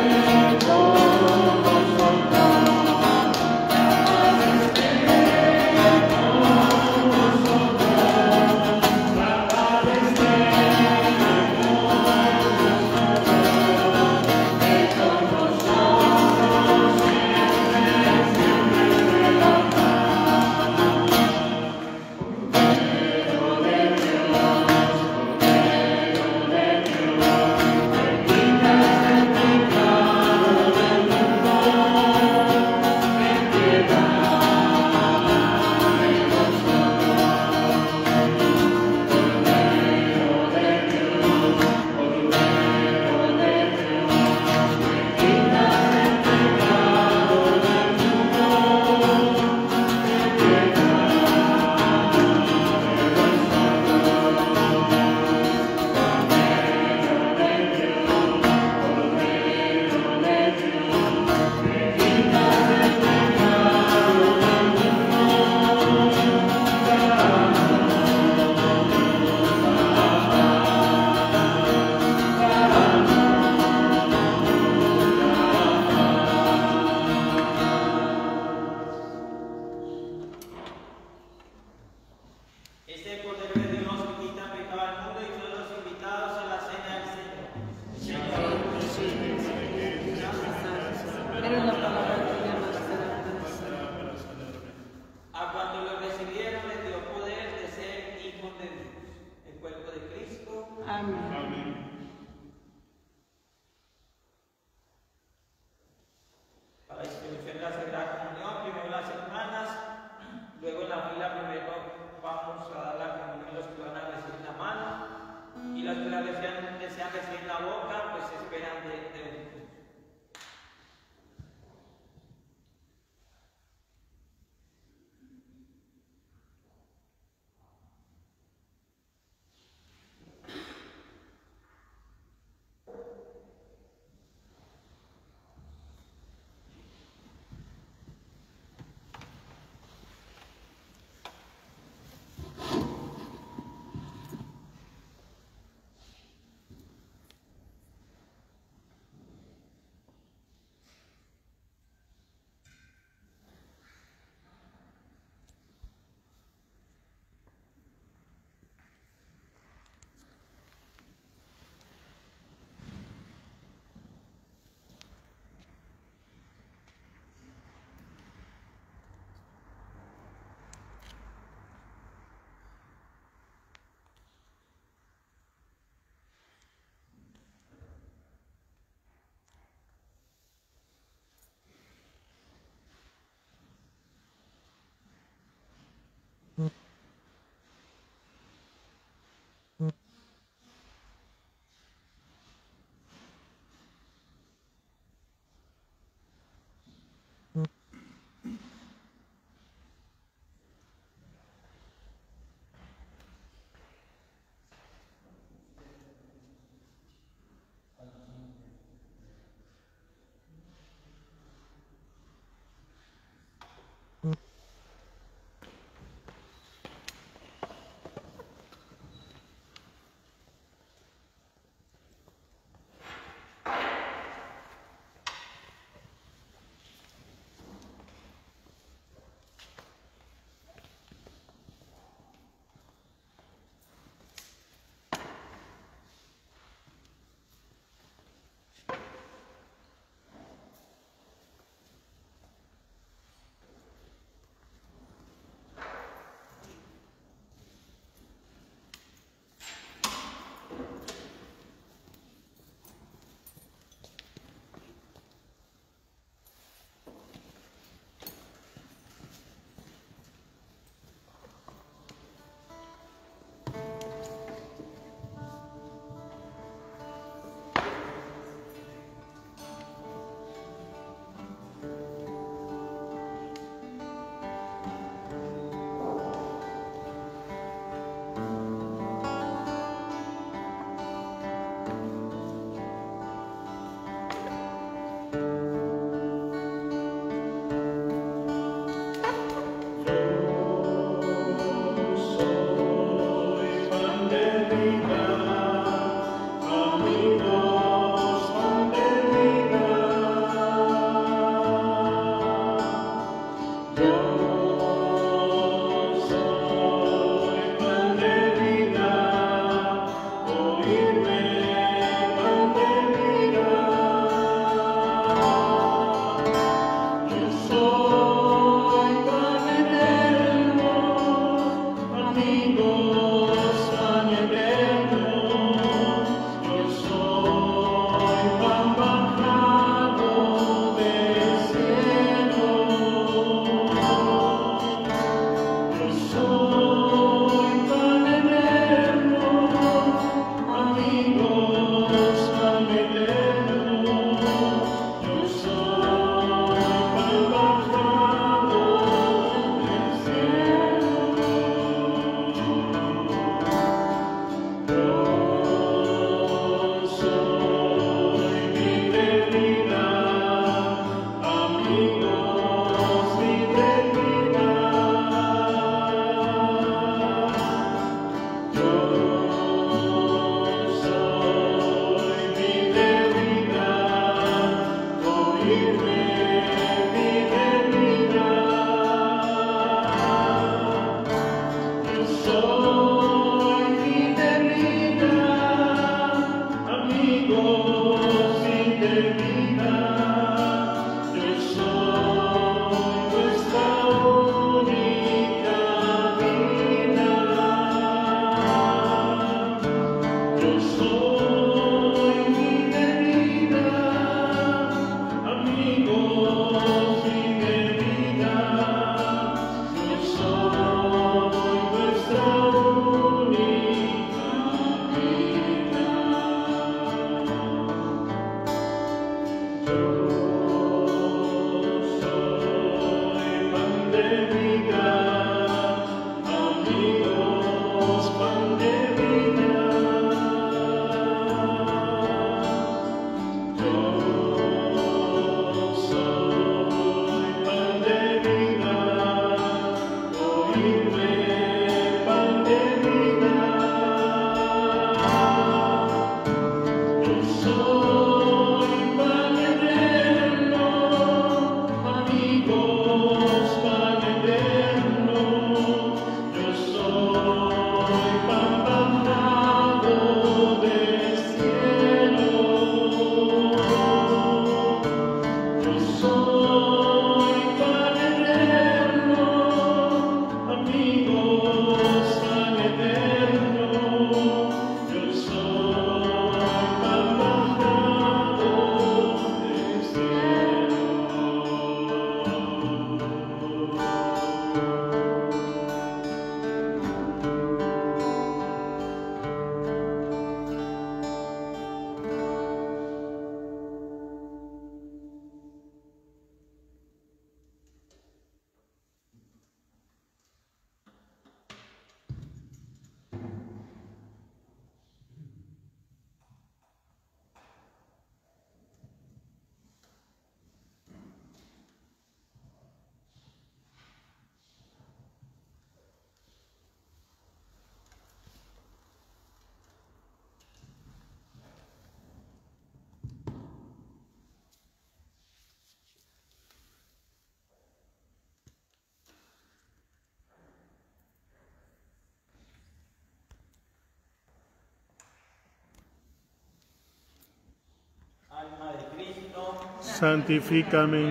santifícame,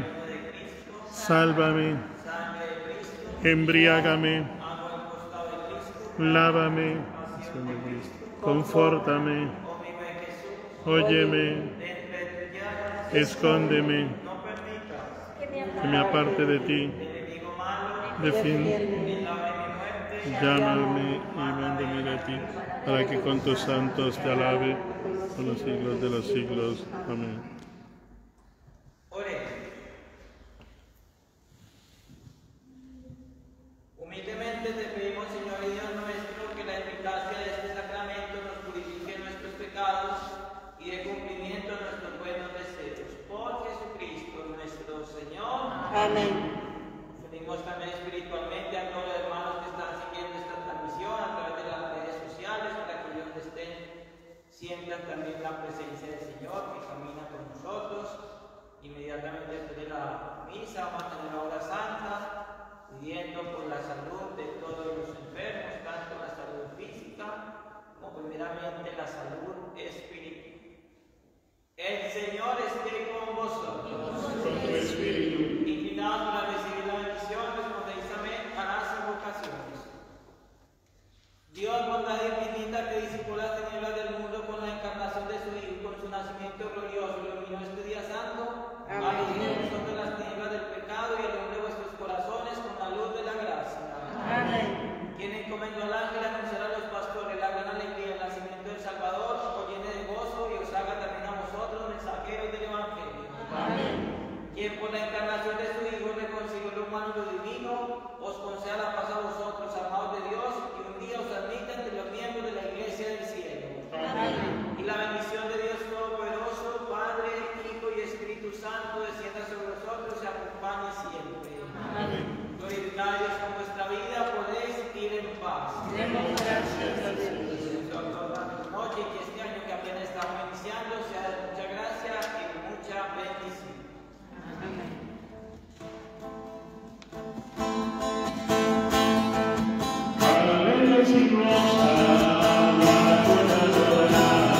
sálvame, embriágame, lávame, confórtame, óyeme, escóndeme, que me aparte de ti, defiende, llámame y mándame de ti, para que con tus santos te alabe por los siglos de los siglos. Amén. Humildemente te pedimos, Señor y Dios nuestro, que la eficacia de este sacramento nos purifique nuestros pecados y dé cumplimiento a nuestros buenos deseos. Por Jesucristo nuestro Señor. Amén. Unimos también espiritualmente a todos los hermanos que están siguiendo esta transmisión a través de las redes sociales, para que ellos estén, sientan también la presencia del Señor que camina con nosotros. Inmediatamente después de la misa vamos a tener la hora santa, pidiendo por la salud de todos los enfermos, tanto la salud física como primeramente la salud espiritual. El Señor esté con vosotros. Inclinados para recibir la bendición, respondéis amén a las invocaciones. Dios, bondad infinita, que disipó las tinieblas del mundo con la encarnación de su Hijo y con su nacimiento glorioso, iluminó este día santo, alumbró nosotros las tinieblas del pecado y alumbró vuestros corazones con la luz de la gracia. Amén. Quien encomendó al ángel a anunciar a los pastores la gran alegría del nacimiento del Salvador, os llene de gozo y os haga también a vosotros mensajeros del Evangelio. Amén. Quien por la encarnación de su Hijo reconcilió lo humano y lo divino, os conceda la paz a vosotros, amados de Dios, y un día os admita entre los miembros de la Iglesia del cielo. Amén. Y la bendición de Dios Todopoderoso, Padre, Hijo y Espíritu Santo, descienda sobre vosotros y acompañe siempre. Amén. Glorificad a Dios con vuestra vida, podéis ir en paz. Demos gracias a Dios. Noche y que este año que apenas estamos iniciando sea de mucha gracia y mucha bendición. Amén. Aleluya, siglos, alabanza, adoración.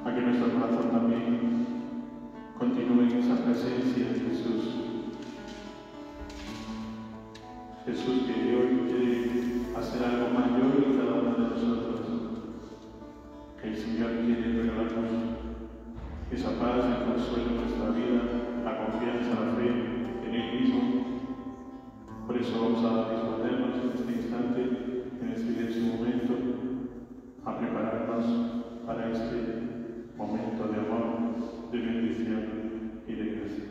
a que nuestro corazón también continúe en esa presencia de Jesús. Jesús que hoy quiere hacer algo mayor en cada uno de nosotros, que el Señor quiere regalarnos esa paz, el consuelo en nuestra vida, la confianza, la fe en Él mismo. Por eso vamos a disponernos en este instante, en este silencio momento, a prepararnos para este momento de amor, de bendición y de gracia.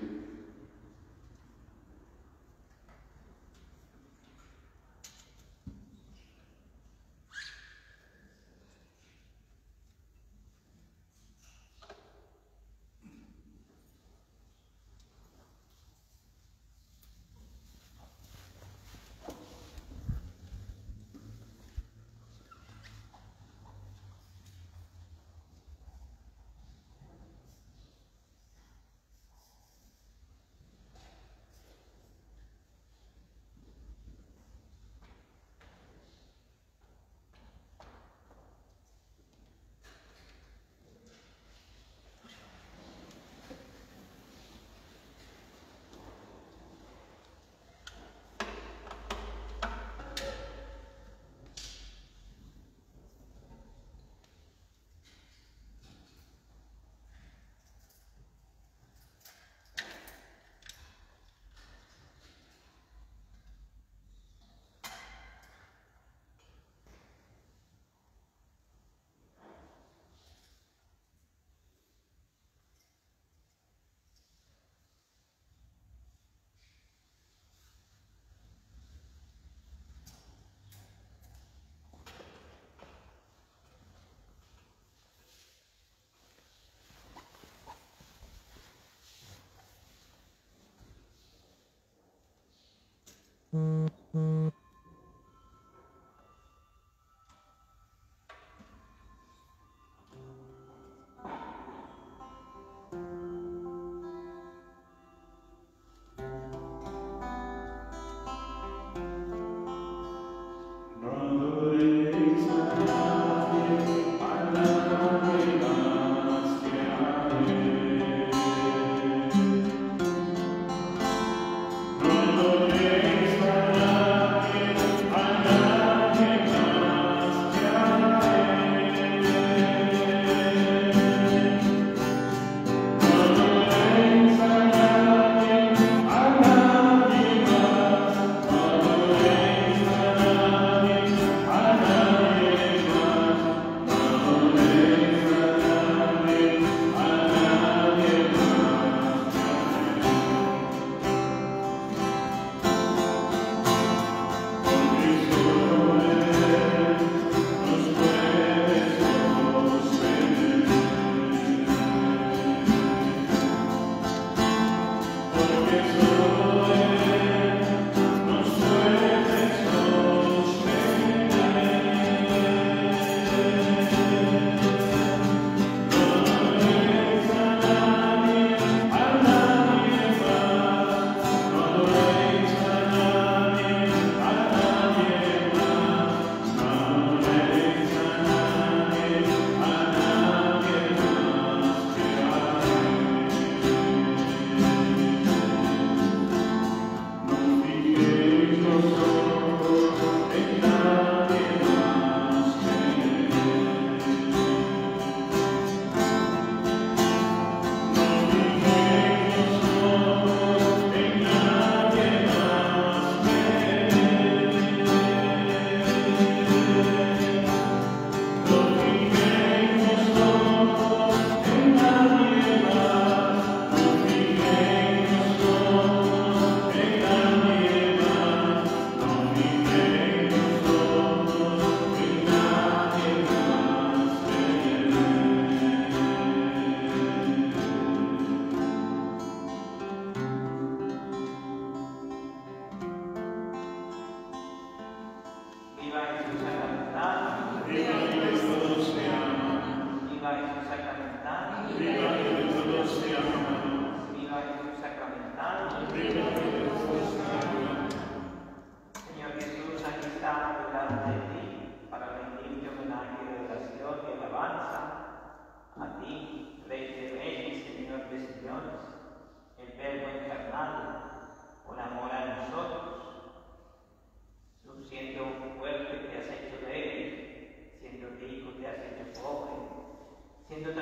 No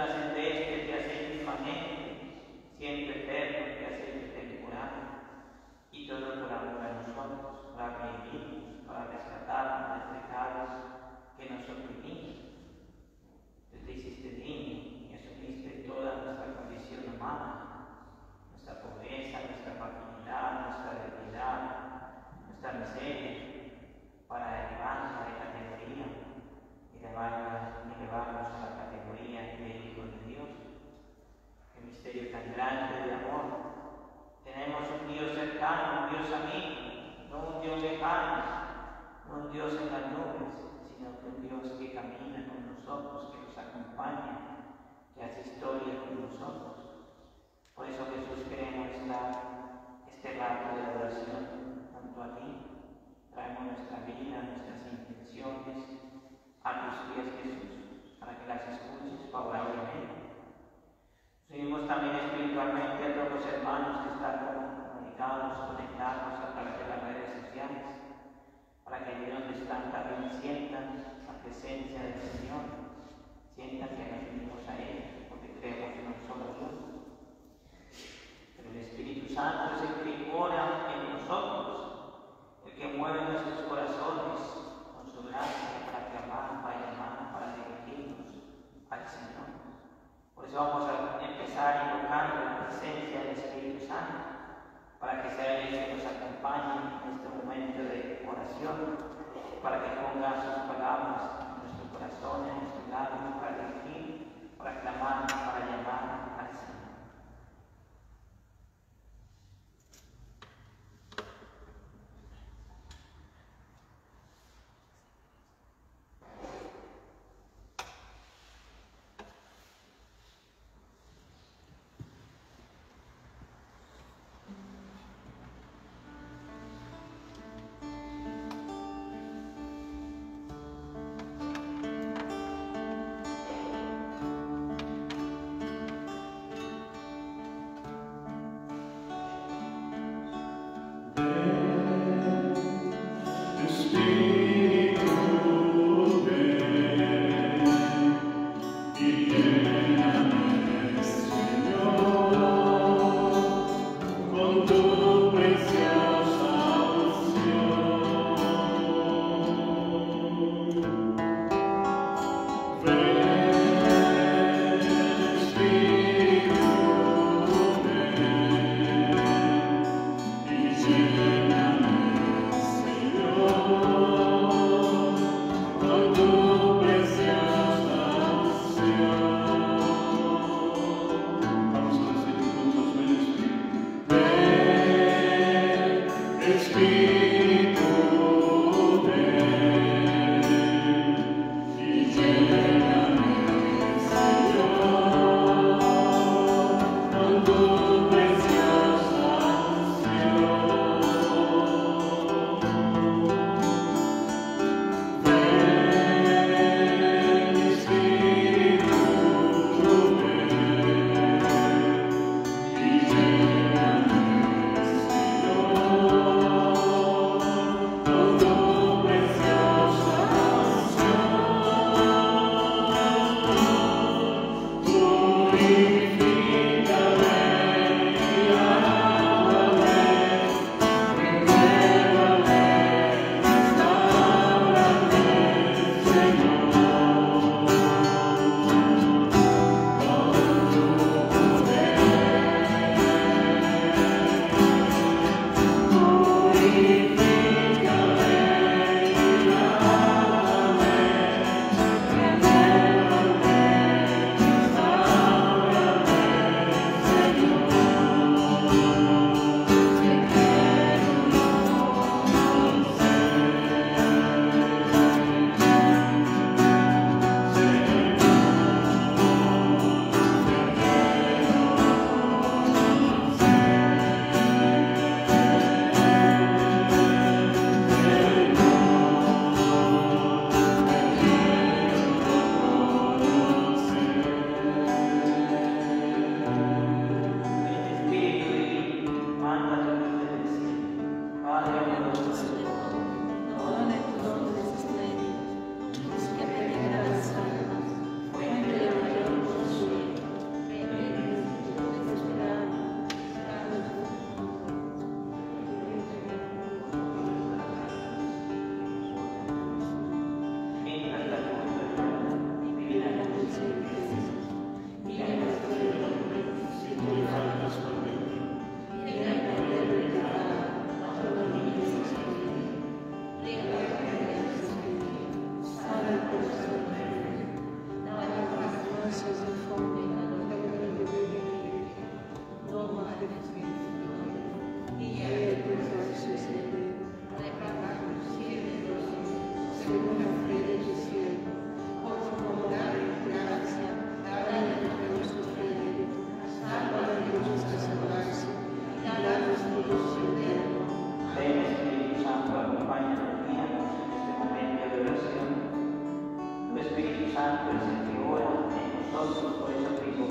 trascendente te has hecho inmanente, siempre eterno te has hecho temporal, y todo por amor a nosotros, para redimirnos, para rescatarnos de pecados que nos oprimían. Tú te hiciste niño y asumiste toda nuestra condición humana, nuestra pobreza, nuestra fragilidad, nuestra debilidad, nuestra miseria, para elevarnos a la categoría y elevarnos, elevarnos a la categoría de hijos de Dios. Qué misterio tan grande de amor. Tenemos un Dios cercano, un Dios amigo, no un Dios lejano, no un Dios en las nubes, sino que un Dios que camina con nosotros, que nos acompaña, que hace historia con nosotros. Por eso, Jesús, queremos estar este rato de adoración junto a ti. Traemos nuestra vida, nuestras intenciones a tus pies, Jesús, para que las escuches favorablemente. Seguimos también espiritualmente a todos los hermanos que están comunicados, conectados a través de las redes sociales, para que allí donde están también sientan la presencia del Señor, sientan que nos unimos a Él, porque creemos en un solo Dios. Pero el Espíritu Santo es el que mora en nosotros, el que mueve nuestros corazones con su gracia para clamar, para llamar, para dirigirnos al Señor. Por eso vamos a empezar invocando la presencia del Espíritu Santo, para que sea Él que nos acompañe en este momento de oración, para que ponga sus palabras en nuestro corazón, en nuestros labios, para dirigir, para clamar, para llamar al Señor.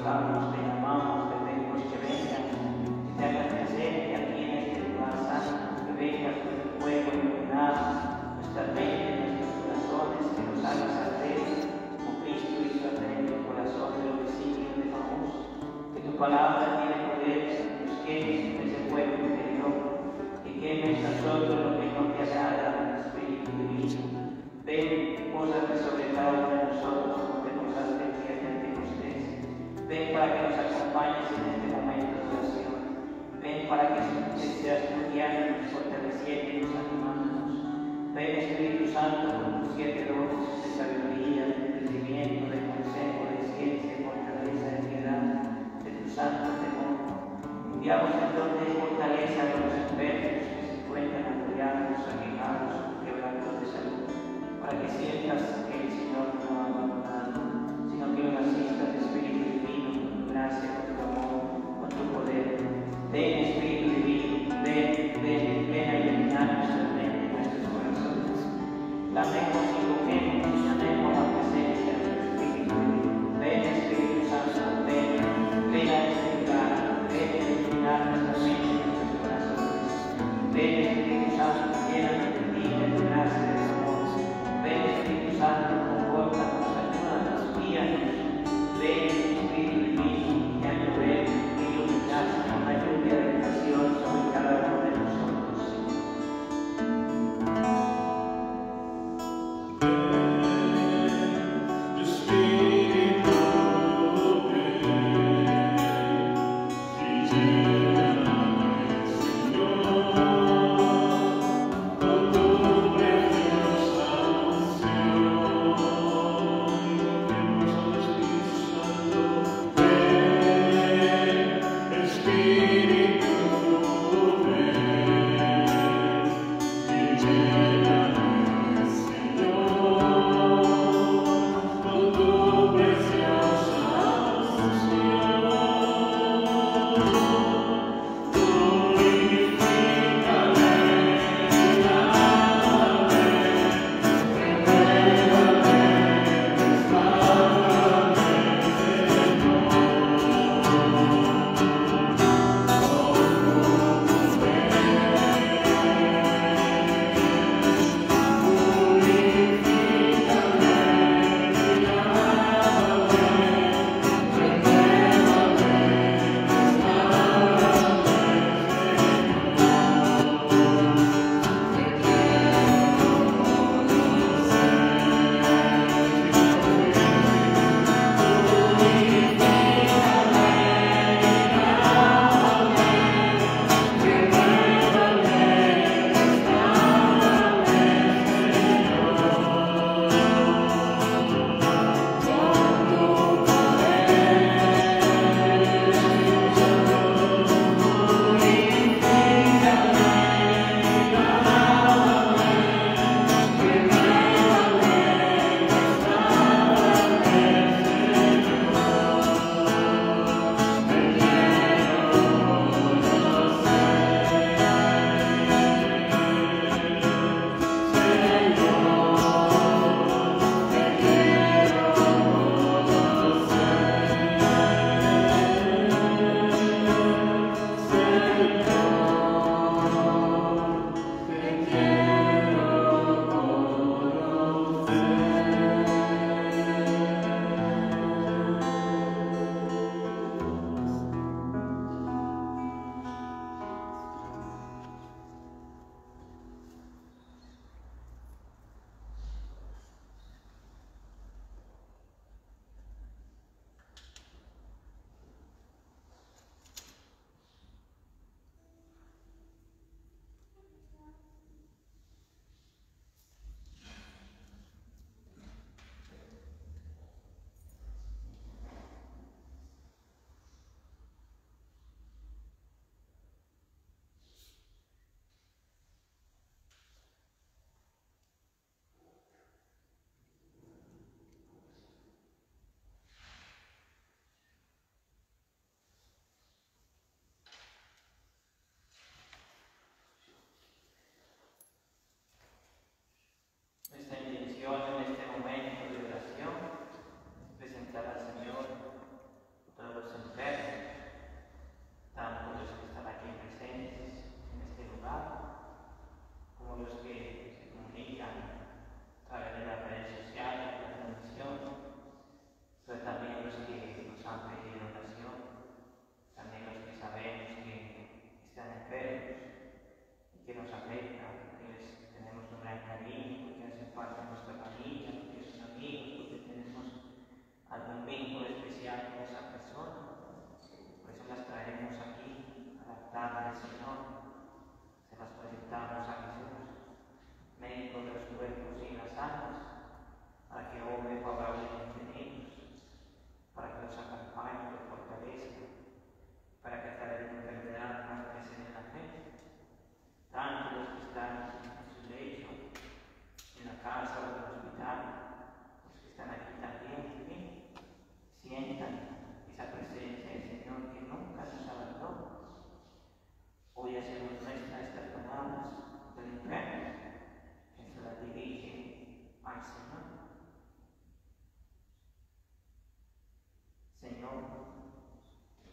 invocamos, te llamamos, te pedimos que vengas, que te hagas presente aquí en este lugar santo, que vengas con tu fuego iluminado, nuestra mente, nuestros corazones, que nos hagas arder, como Cristo hizo arder en el corazón de los discípulos de Maús, que tu palabra tiene poder, que nos quemes en ese fuego interior, que quemes nosotros lo que no te agrada, Espíritu Divino. Ven, pósate sobre cada uno de nosotros, como te posaste el día de Pentecostés. Ven para que nos acompañes en este momento de oración. Ven para que seas tu guiando, nos fortaleciendo y nos animándonos. Ven, Espíritu Santo, con tus siete dones de sabiduría, de entendimiento, de consejo, de ciencia, de fortaleza, de piedad, de tu santo temor. Enviamos el don de fortaleza a los enfermos que se encuentran apoyados, aquejados, quebrantos de salud, para que sientas que el Señor no ha abandonado, sino que lo asistas, Espíritu Divino, con tu gracia, con tu amor, con tu poder. Ven, Espíritu Divino, ven, ven, ven a iluminar nuestra mente y nuestros corazones. Clamemos y invoquemos y llamemos la presencia del Espíritu Divino. Ven, Espíritu Santo, ven, ven a este lugar, ven a iluminar nuestra mente y nuestros corazones. Ven, Espíritu Santo, llénanos de ti, de tu gracia, de tu amor. Ven, Espíritu Santo,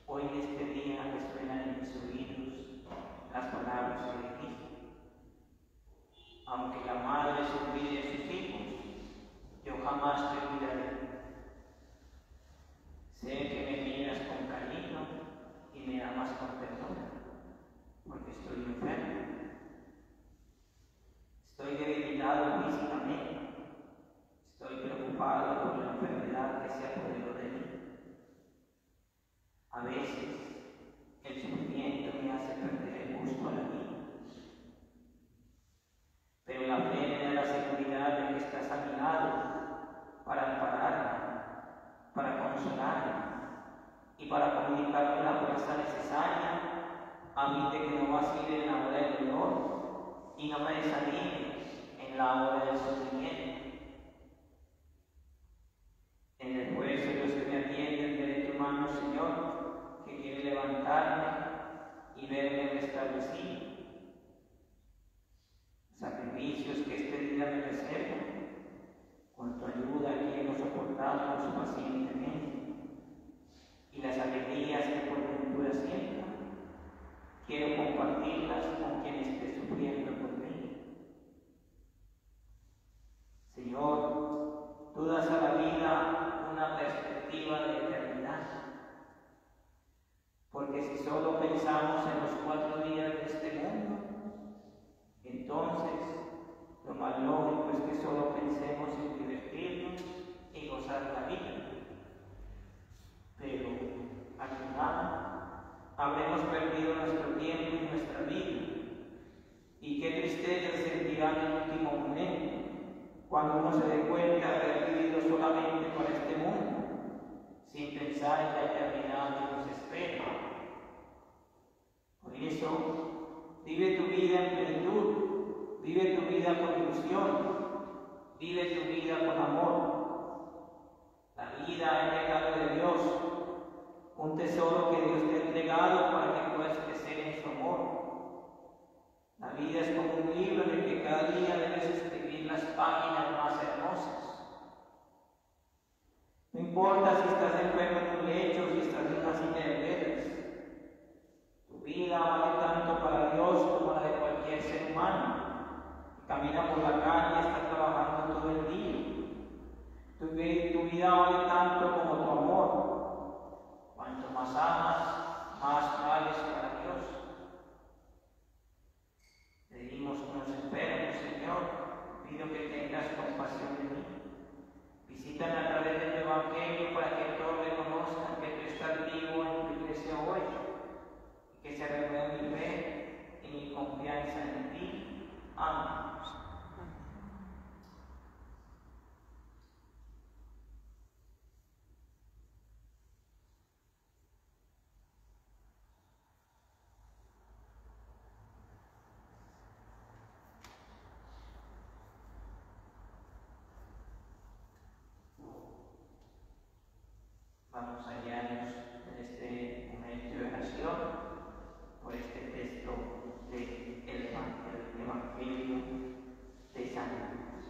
Hoy en este día resuenan en mis oídos las palabras que dijiste. Aunque la madre se olvide de sus hijos, yo jamás te olvidaré. Sé que me miras con cariño y me amas con ternura, porque estoy enfermo. Estoy debilitado físicamente. Estoy preocupado por la enfermedad que se apoderó de mí. A veces el sufrimiento me hace perder el gusto a la vida. Pero la fe me da la seguridad de que estás a mi lado para ampararme, para consolarme y para comunicarme la fuerza necesaria a fin de que no vacile en la hora del dolor y no me desanime en la hora del sufrimiento. En el esfuerzo de los que me atienden de tu mano, Señor, que quiere levantarme y verme restablecido. Sacrificios que este día me reserva, con tu ayuda quiero soportarlos pacientemente, y las alegrías que por ventura sienta, quiero compartirlas con quien esté sufriendo por mí. Señor, tú das a la vida una perspectiva de eternidad, porque si solo pensamos en los cuatro días de este mundo, entonces lo más lógico es que solo pensemos en divertirnos y gozar la vida. Pero al final habremos perdido nuestro tiempo y nuestra vida. Y qué tristeza sentirá en el último momento, cuando uno se dé cuenta de haber vivido solamente para este mundo, sin pensar en la eternidad que nos espera. Por eso, vive tu vida en plenitud, vive tu vida con ilusión, vive tu vida con amor. La vida es regalo de Dios, un tesoro que Dios te ha entregado para que puedas crecer en su amor. La vida es como un libro en el que cada día debes escribir las páginas más hermosas. No importa si estás enfermo en un lecho, si estás en una silla de ruedas. Tu vida vale tanto para Dios como la de cualquier ser humano que camina por la calle y está trabajando todo el día. Tu, tu vida vale tanto como tu amor. Cuanto más amas, más vales para Dios. Pedimos con los enfermos, Señor, pido que tengas compasión de mí. Visítame a través de tu Evangelio para que todos reconozcan que tú estás vivo en tu iglesia hoy y que se renueve mi fe y mi confianza en ti. Amén. Vamos a guiarnos en este momento de oración por este texto del Evangelio de San Lucas.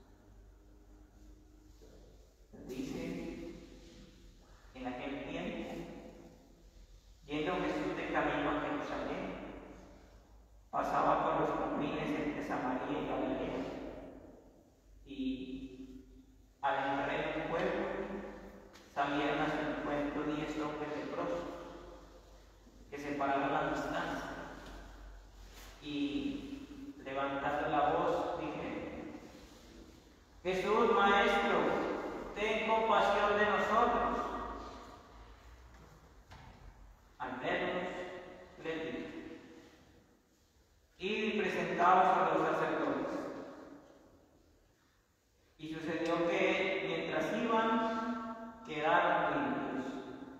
Dice, en aquel tiempo, yendo Jesús de camino a Jerusalén, pasaba por los confines entre Samaria y Galilea, y al entrar en un pueblo, salieron a su encuentro diez hombres leprosos que se pararon a distancia y, levantando la voz, dijeron: Jesús, Maestro, ten compasión de nosotros. Al verlos, les dijo: Id y presentaos a los sacerdotes. Y sucedió que, mientras iban, quedaron limpios.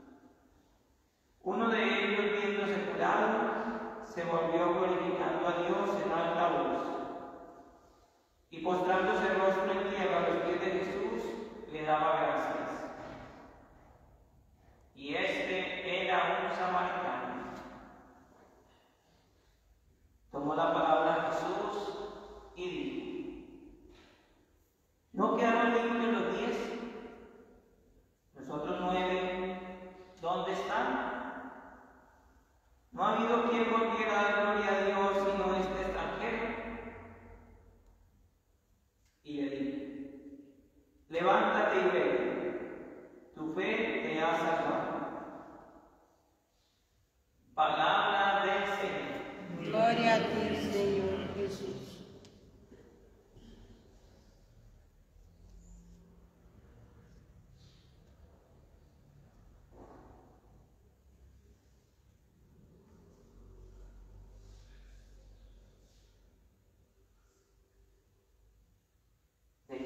Uno de ellos, viéndose curado, se volvió glorificando a Dios en alta voz, y postrándose el rostro en tierra a los pies de Jesús, le daba gracias. Y este era un samaritano. Tomó la palabra Jesús y dijo: ¿No quedaron limpios los diez? ¿Los otros nueve dónde están?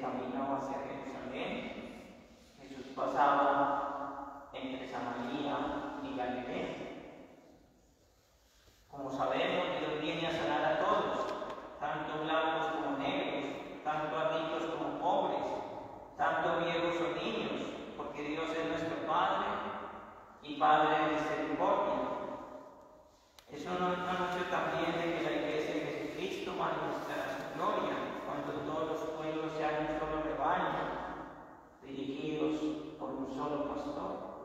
camino hacia Jerusalén, Jesús pasaba entre Samaria y Galilea. Como sabemos, Dios viene a sanar a todos, tanto blancos como negros, tanto a ricos como pobres, tanto viejos o niños, porque Dios es nuestro Padre y Padre de misericordia. Es un anuncio también de que la Iglesia de Jesucristo manifestará su gloria cuando todos los pueblos sean un solo rebaño, dirigidos por un solo pastor.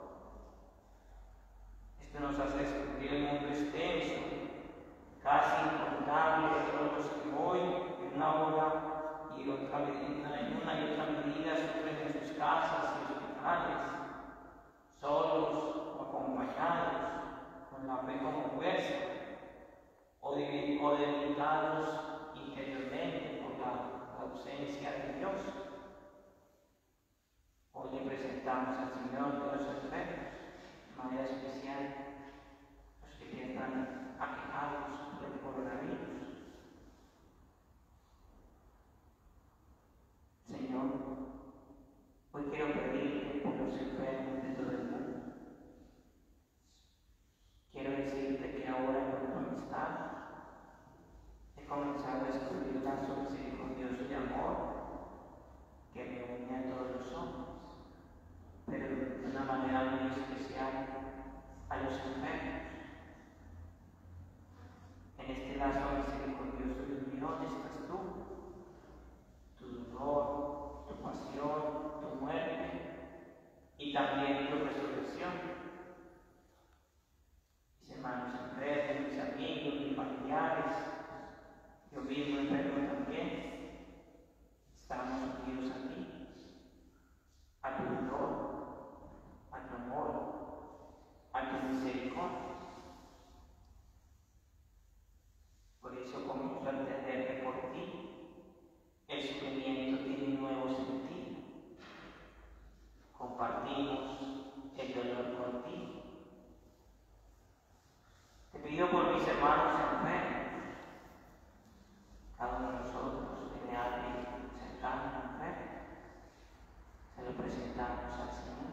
Esto nos hace descubrir el mundo extenso, casi incontable de todos los que hoy, en una hora y otra medida, en una y otra medida, sufren en sus casas y hospitales, solos o acompañados, con la fe como fuerza, o debilitados interiormente por la ausencia de Dios. Hoy le presentamos al Señor todos los enfermos, de manera especial los que ya están aquejados por el coronavirus. Señor, hoy quiero pedirte por los enfermos de todo el mundo. Quiero decirte que ahora por tu amistad he comenzado a descubrir un lazo misericordioso de amor que me une a todos los hombres, pero de una manera muy especial a los enfermos. En este lazo misericordioso de unión estás tú, tu dolor, tu pasión, tu muerte y también tu resurrección. Mis hermanos enfermos, mis amigos, mis familiares, yo mismo enfermo también, estamos unidos a ti, a tu dolor, a tu amor, a tu misericordia. Por eso comienzo a entender que por ti el sufrimiento tiene un nuevo sentido. Compartimos el dolor contigo. Te pido por mis hermanos enfermos. Cada uno de nosotros tiene a alguien cercano enfermo. Se lo presentamos al Señor.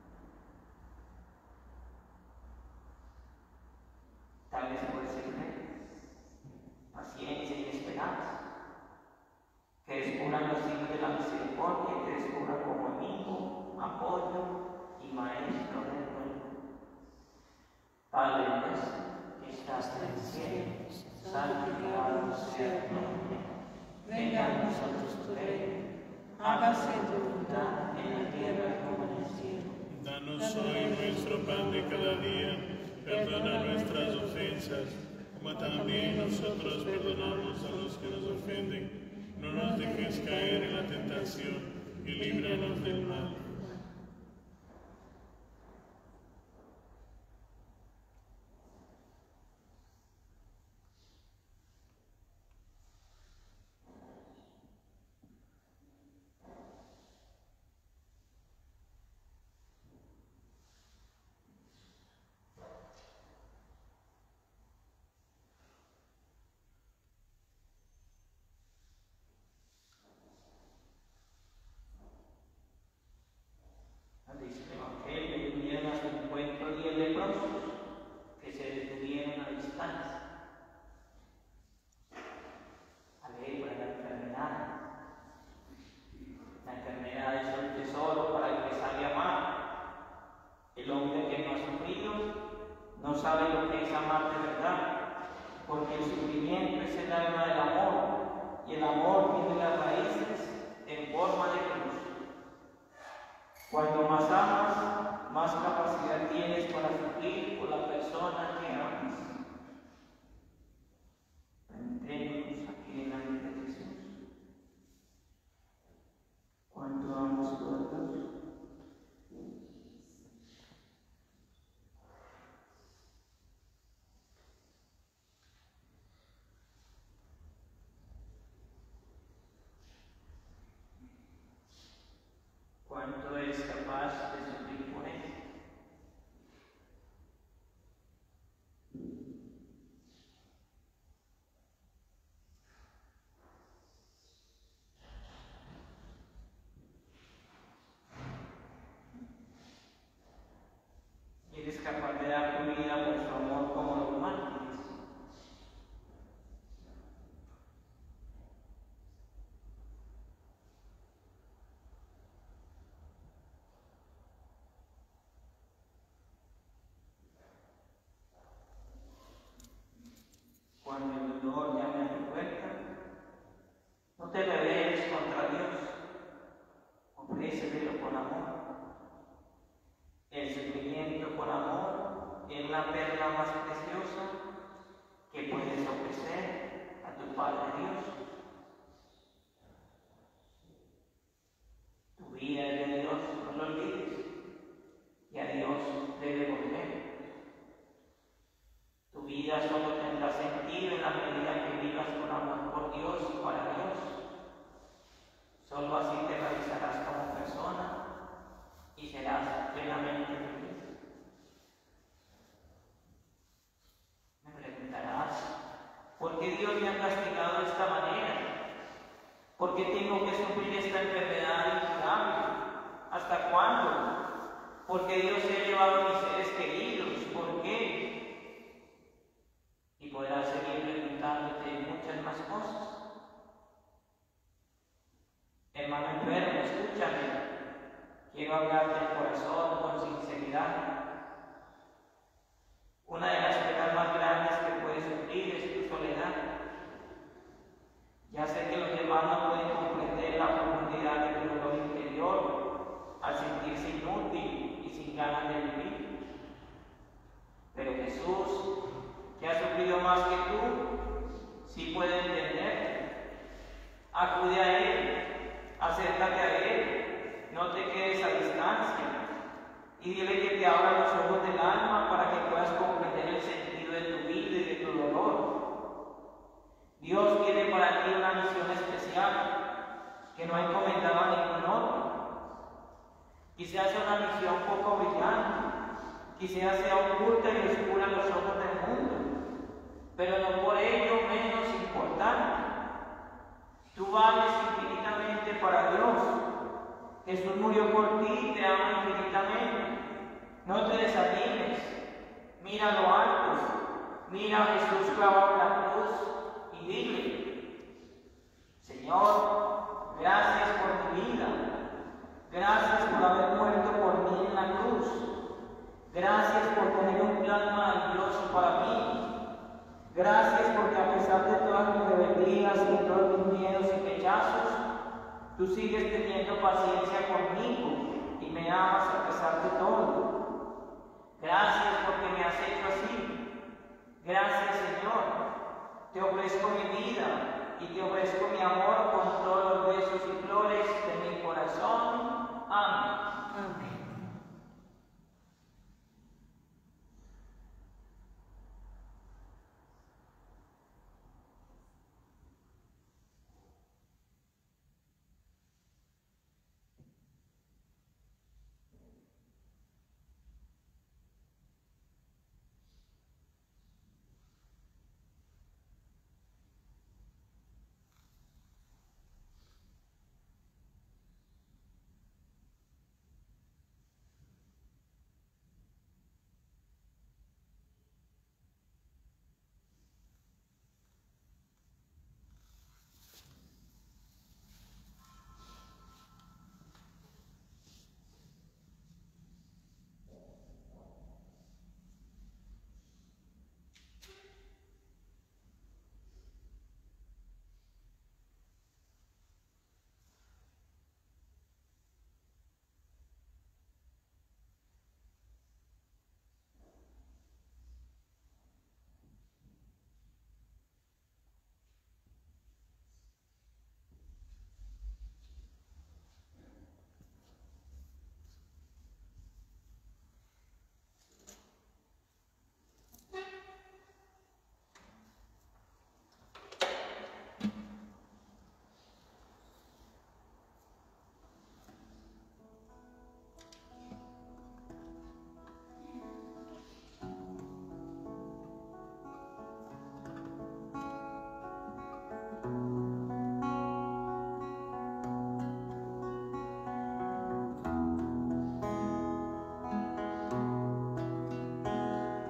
Dales fuerza y fe, paciencia y esperanza. Que descubran los signos de la misericordia, que descubran como amigo, apoyo y maestro del pueblo. Padre nuestro, que estás en el cielo, santificado sea tu nombre. Venga a nosotros tu reino. Hágase tu voluntad en la tierra como en el cielo. Danos hoy nuestro pan de cada día. Perdona nuestras ofensas, como también nosotros perdonamos a los que nos ofenden. No nos dejes caer en la tentación y líbranos del mal. Dice el Evangelio, y vinieron a su encuentro diez leprosos que se detuvieron a distancia. Alegra la enfermedad. La enfermedad es un tesoro para el que sabe amar. El hombre que no ha sufrido no sabe lo que es amar de verdad, porque el sufrimiento es el alma del amor, y el amor tiene las raíces en forma de cruz. Cuanto más amas, más capacidad tienes para sufrir por la persona que amas. Permitémonos aquí delante de Jesús. Cuanto amas tú a Dios. ¿Cuánto es capaz de sufrir por él? dar tu vida por su amor como los mártires. Cuando el dolor llame a tu puerta, no te rebeles contra Dios, ofrécelo con amor. El sufrimiento con amor es la perla más preciosa que puedes ofrecer a tu Padre Dios. Tu vida es de Dios, no lo olvides, y a Dios debe volver. Tu vida solo tendrá sentido en la medida que vivas con amor por Dios y para Dios. Solo así te realizarás como persona y serás plenamente feliz. Me preguntarás, ¿por qué Dios me ha castigado de esta manera? ¿Por qué tengo que sufrir esta enfermedad incurable? ¿Hasta cuándo? ¿Por qué Dios se ha llevado a mis seres queridos? ¿Por qué? Y podrás seguir preguntándote muchas más cosas. Hermano enfermo, escúchame. Quiero hablarte del corazón con sinceridad. Una de las penas más grandes que puedes sufrir es tu soledad. Ya sé que los demás no pueden comprender la profundidad de tu dolor interior al sentirse inútil y sin ganas de vivir. Pero Jesús, que ha sufrido más que tú, sí puede entenderte. Acude a Él, acércate a Él, no te quedes a distancia y dile que te abra los ojos del alma para que puedas comprender el sentido de tu vida y de tu dolor. Dios tiene para ti una misión especial que no ha encomendado a ningún otro. Quizás sea una misión poco brillante, quizás sea oculta y oscura a los ojos del mundo, pero no por ello menos importante. Tú vales infinitamente para Dios. Jesús murió por ti y te ama infinitamente. No te desanimes. Mira lo alto. Mira a Jesús clavado en la cruz y dile: Señor, gracias por mi vida. Gracias por haber muerto por mí en la cruz. Gracias por tener un plan maravilloso para mí. Gracias porque a pesar de todas mis rebeldías y todos mis miedos y rechazos, tú sigues teniendo paciencia conmigo y me amas a pesar de todo. Gracias porque me has hecho así. Gracias, Señor. Te ofrezco mi vida y te ofrezco mi amor con todos los besos y flores de mi corazón. Amén. Amén.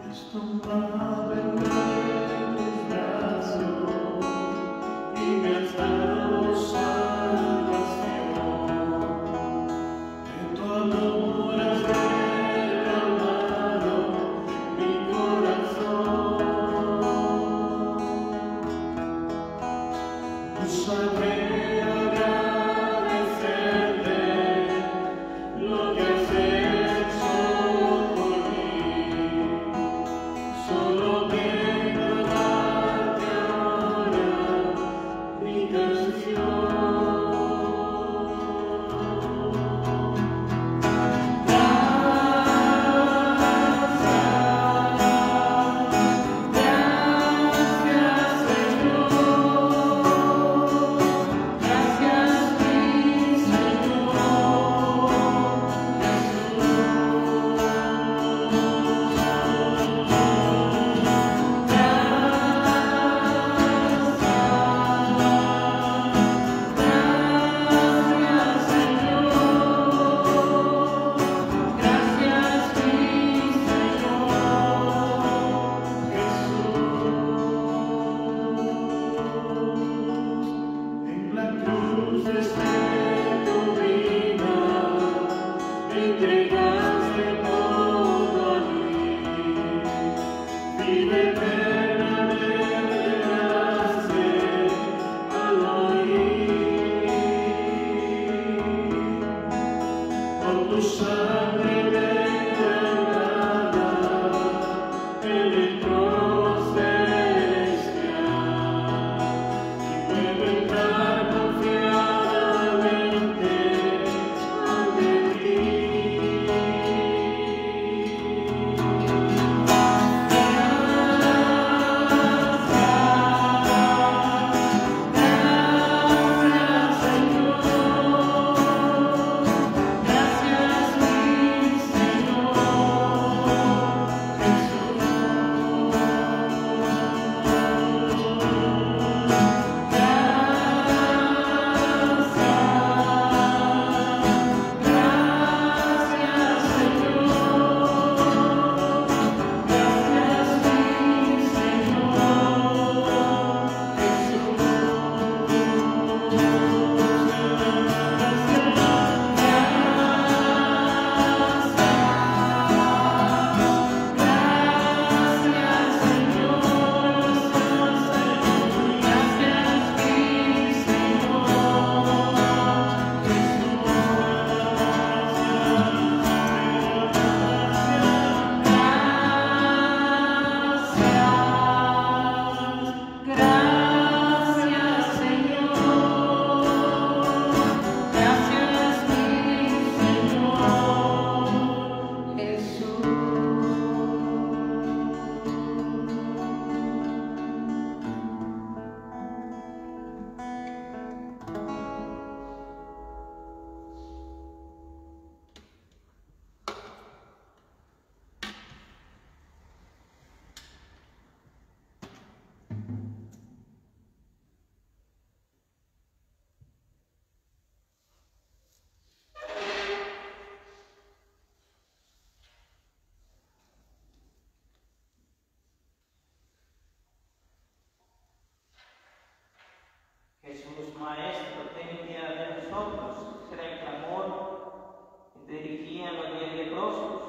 Jesús Maestro, ten piedad de nosotros, será el clamor que te dirigían los diez leprosos.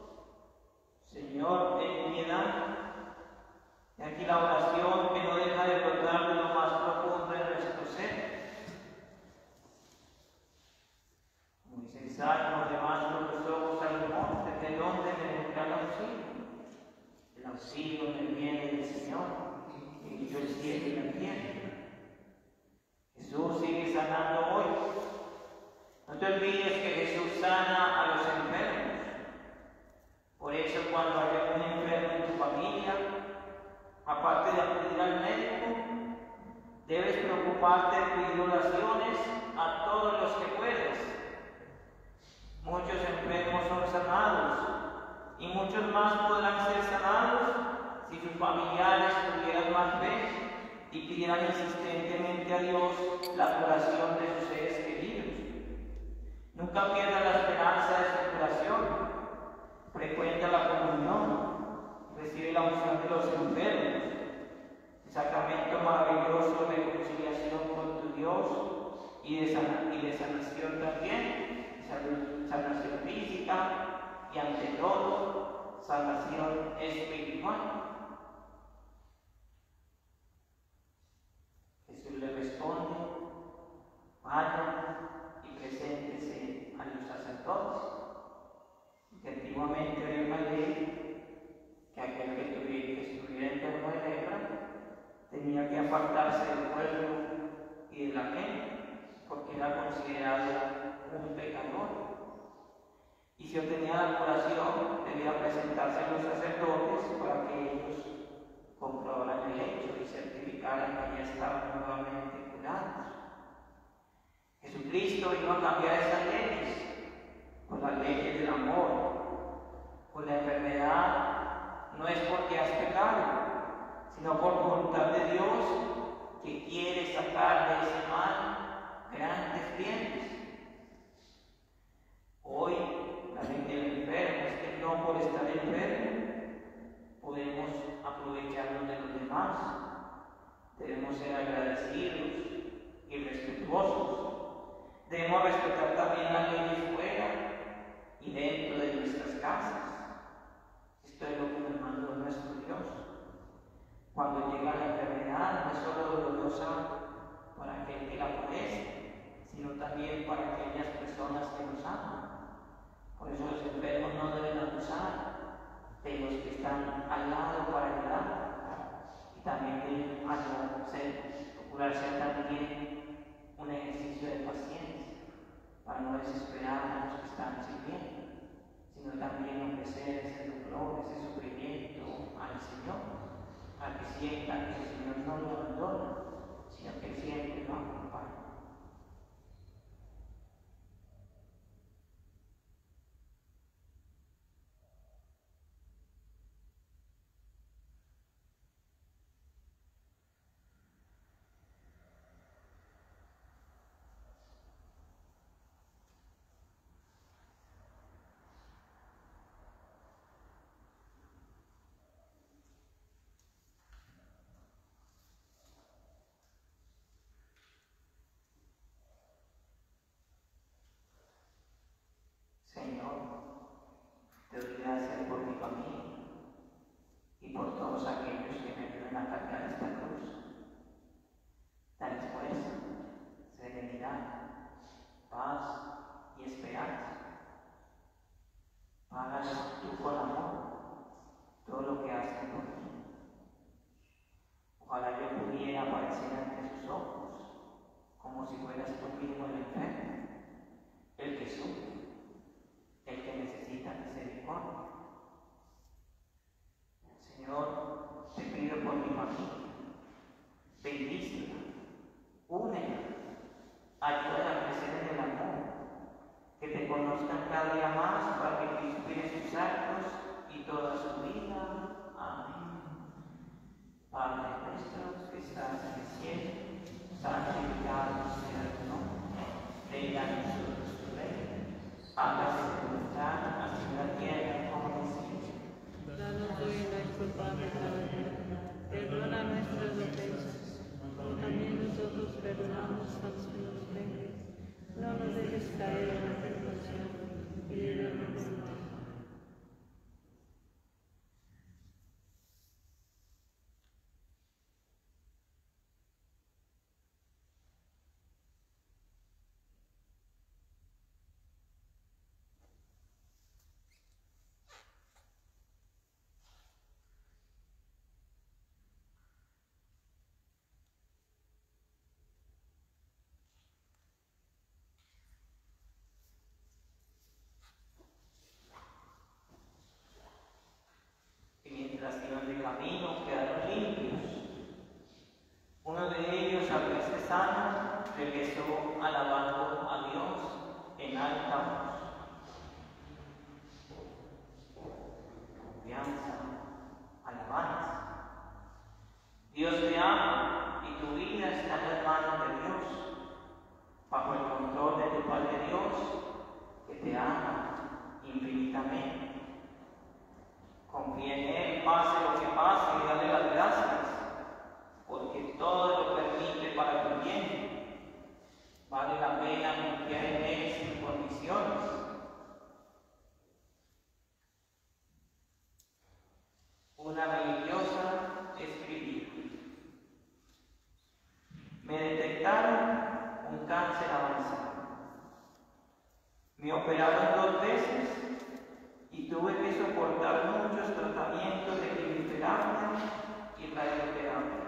Señor, ten piedad. Y aquí la oración que no deja de brotar de lo más profundo de nuestro ser. Muy sensato, además, los ojos a los montes, de donde me vendrá el auxilio. El auxilio me viene del Señor, que hizo el cielo y la tierra. Jesús sigue sanando hoy. No te olvides que Jesús sana a los enfermos. Por eso, cuando haya un enfermo en tu familia, aparte de acudir al médico, debes preocuparte de pedir oraciones a todos los que puedas. Muchos enfermos son sanados y muchos más podrán ser sanados si sus familiares tuvieran más fe y pidieran insistentemente a Dios la curación de sus seres queridos. Nunca pierdas la esperanza de su curación. Frecuenta la comunión, recibe la unción de los enfermos, el sacramento maravilloso de reconciliación con tu Dios y de, sana, y de sanación también, salud, sanación física y ante todo, sanación espiritual. Jesús le responde: vayan y preséntese a los sacerdotes, que antiguamente había una ley que aquel que, tuviera, que estuviera enfermo de lepra tenía que apartarse del pueblo y de la gente, porque era considerado un pecador. Y si obtenía la curación, debía presentarse a los sacerdotes para que ellos comprobaran el hecho y certificaran que ya estaban nuevamente curados. Jesucristo vino a cambiar esas leyes, con las leyes del amor. Con la enfermedad no es porque has pecado, sino por voluntad de Dios, que quiere sacar de ese mal grandes bienes. Hoy, la gente enferma es que no por estar enfermo podemos aprovecharnos de los demás. Debemos ser agradecidos y respetuosos. Debemos respetar también las leyes fuera y dentro de nuestras casas. Esto es lo que nos mandó nuestro Dios. Cuando llega la enfermedad, no es solo dolorosa para aquel que la padece, sino también para aquellas personas que nos aman. Por eso los enfermos no deben abusar de los que están al lado para ayudar, y también deben ser, procurar ser también un ejercicio de paciencia para no desesperar a los que están sirviendo, sino también ofrecer ese dolor, ese sufrimiento al Señor, para que sienta que el Señor no lo abandona, sino que siempre lo acompaña. Señor, te doy gracias por mi familia y por todos aquellos que me ayudan a cargar esta cruz. Dales fuerza, serenidad, paz y esperanza. Hágales tú con amor todo lo que hacen por mí. Ojalá yo pudiera aparecer ante sus ojos como si fueras tú mismo el enfermo, el que sufre, el que necesita misericordia. Señor, te pido por mi familia, bendícela, únela, ayúdala a crecer en el amor, que te conozcan cada día más para que te inspire sus actos y toda su vida. Amén. Padre nuestro que estás en el cielo, santificado sea tu nombre, venga a nosotros tu reino, hágase tu voluntad, así en la tierra como en el cielo. Danos hoy nuestro pan de cada día, perdona nuestras ofensas, como también nosotros perdonamos a los que nos ofenden. No nos dejes caer en la tentación y líbranos del mal. Mientras iban de camino quedaron limpios. Uno de ellos, al verse sano, regresó alabando a Dios en alta voz. Confianza, alabanza. Dios te ama y tu vida está en las manos de Dios, bajo el control de tu Padre Dios, que te ama infinitamente. Confía en Él, pase lo que carne y radioterapia.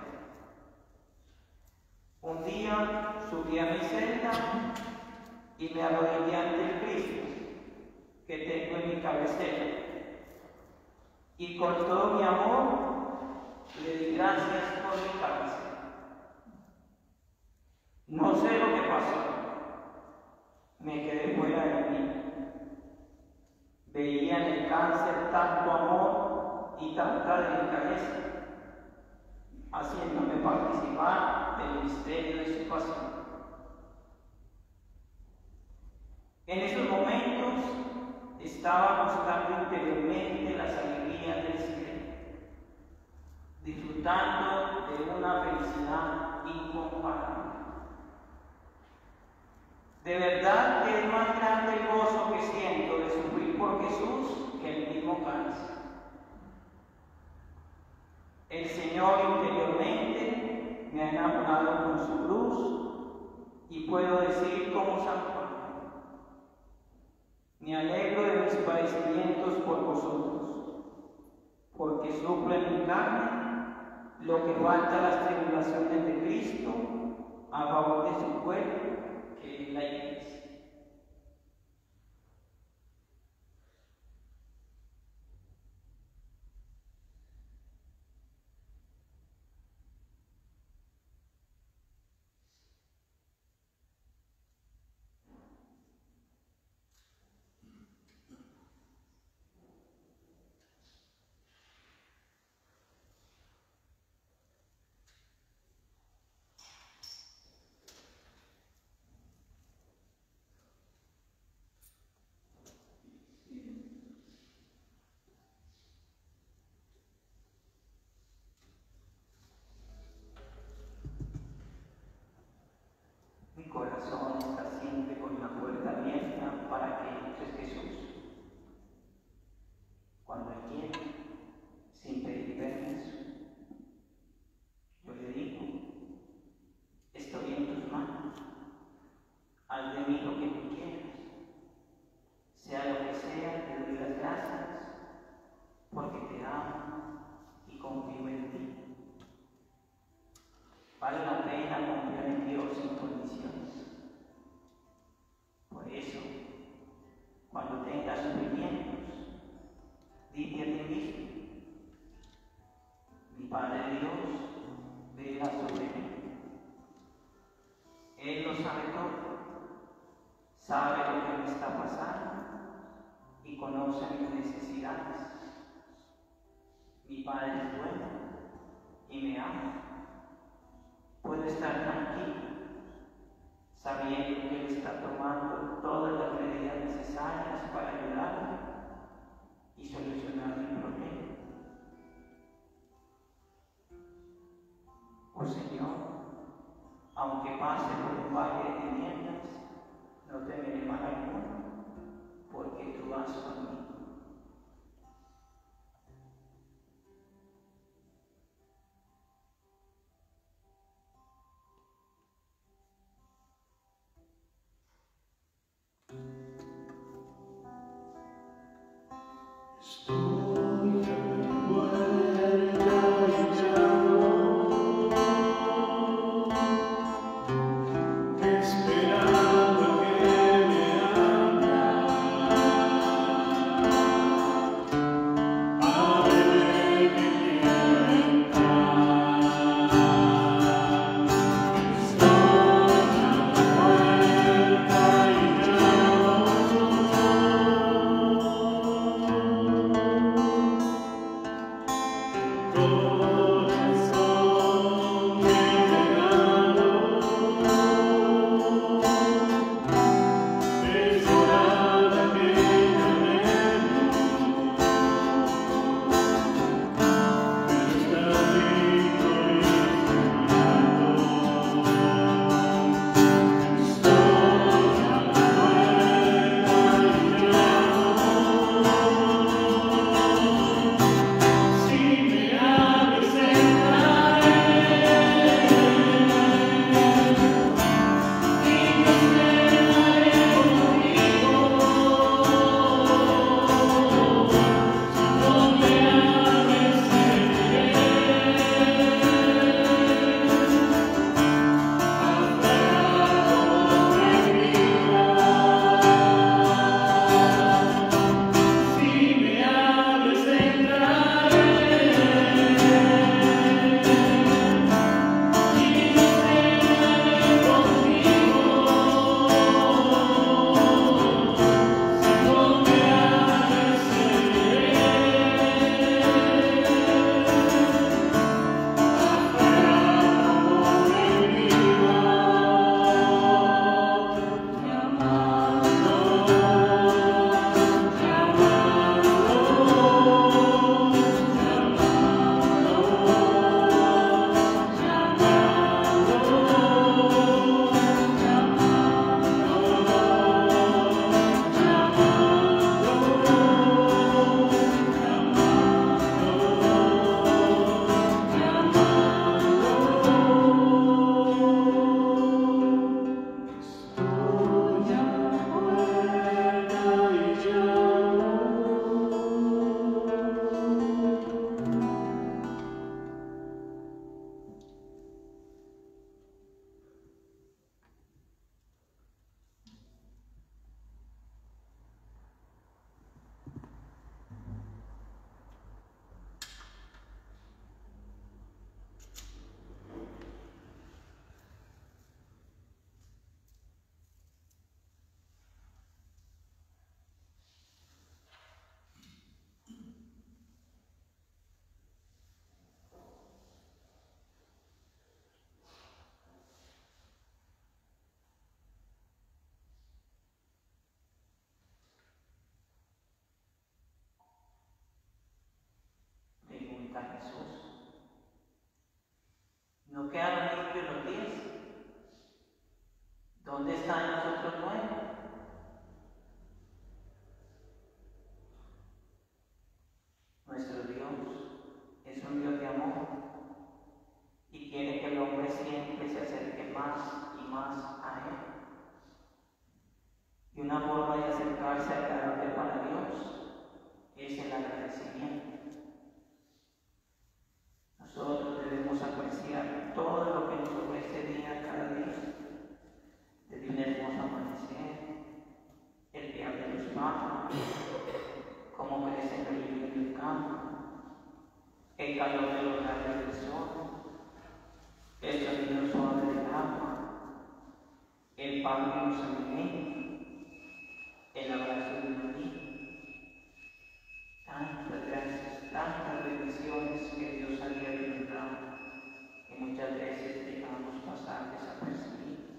Un día subí a mi celda y me arrodillé ante el Cristo que tengo en mi cabecera. Y con todo mi amor le di gracias por mi cáncer. No sé lo que pasó. Me quedé fuera de mí. Veía en el cáncer tanto amor y tanta delicadeza, haciéndome participar del misterio de su pasión. En esos momentos estaba buscando interiormente las alegrías del cielo, disfrutando de una felicidad incomparable. De verdad que es más grande el gozo que siento de sufrir por Jesús que el mismo cáncer. El Señor interiormente me ha enamorado con su cruz y puedo decir como San Juan: me alegro de mis padecimientos por vosotros, porque sufro en mi carne lo que falta a las tribulaciones de Cristo a favor de su cuerpo, que es la Iglesia. Mi corazón está siempre con la puerta abierta para que entres, Jesús. Cuando Él quiere, sin pedir permiso, yo le digo: estoy en tus manos, haz de mí lo que tú quieras, sea lo que sea, te doy las gracias, porque te amo y confío en ti. Vale la pena confiar en Dios sin condiciones. Por eso, cuando tengas sufrimientos, dite a ti mismo: mi Padre Dios vela sobre mí. Él lo sabe todo, sabe lo que me está pasando y conoce mis necesidades. Mi Padre es bueno y me ama. Puedo estar tranquilo, sabiendo que Él está tomando todas las medidas necesarias para ayudarme y solucionar mi problema. Oh Señor, aunque pase por un valle de tinieblas, no temeré mal alguno, porque tú vas conmigo. Si me abres se acerque más y más a Él. Y una forma de acercarse al carácter para Dios es el agradecimiento. Nosotros debemos apreciar todo lo que nos ofrece día cada día, desde un hermoso amanecer, el día de los pájaros, cómo crecen los lirios del campo, el calor de los rayos del sol, el sonido suave del agua, el pan que nos alimenta, el abrazo de una niña. Tantas gracias, tantas bendiciones que Dios ha alimentado, que muchas veces dejamos pasar desapercibidas.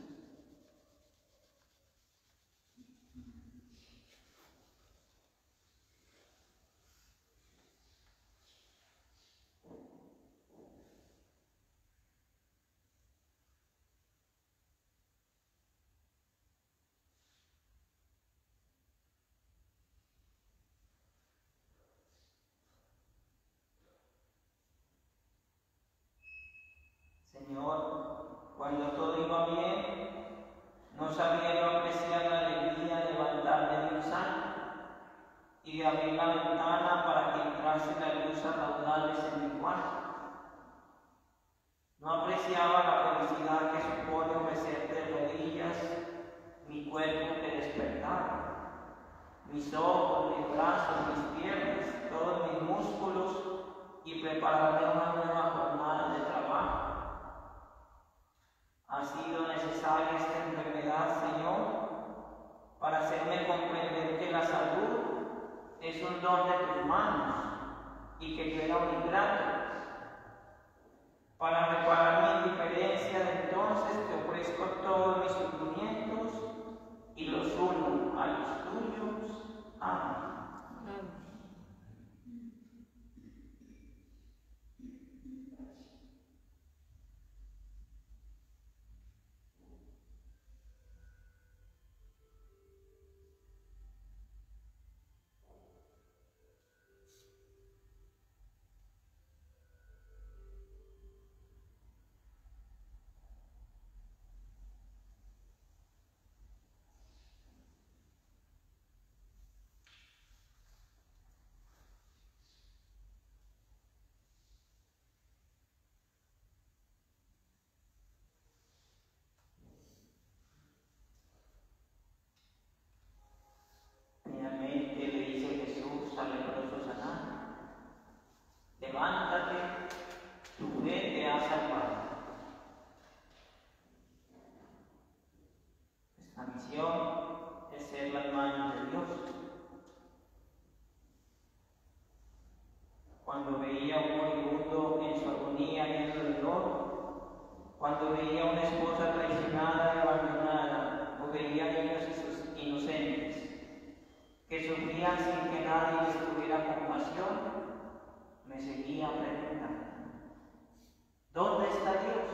Señor, cuando todo iba bien, no sabía yo apreciar la alegría de levantarme de un salto y de abrir la ventana para que entrase la luz a raudales en mi cuarto. No apreciaba la felicidad que supone ofrecer de rodillas mi cuerpo que despertaba, mis ojos, mis brazos, mis piernas, todos mis músculos y prepararme una nueva jornada de trabajo. Ha sido necesaria esta enfermedad, Señor, para hacerme comprender que la salud es un don de tus manos y que yo era un ingrato. Para reparar mi indiferencia de entonces te ofrezco todos mis sufrimientos y los uno a los tuyos. Amén. Levántate, tu fe te ha salvado. Nuestra misión es ser las manos de Dios. Cuando veía a un moribundo en su agonía lleno de dolor, cuando veía a una esposa traicionada y abandonada, o veía niños inocentes que sufrían sin que nadie les tuviera compasión, me seguía preguntando, ¿dónde está Dios?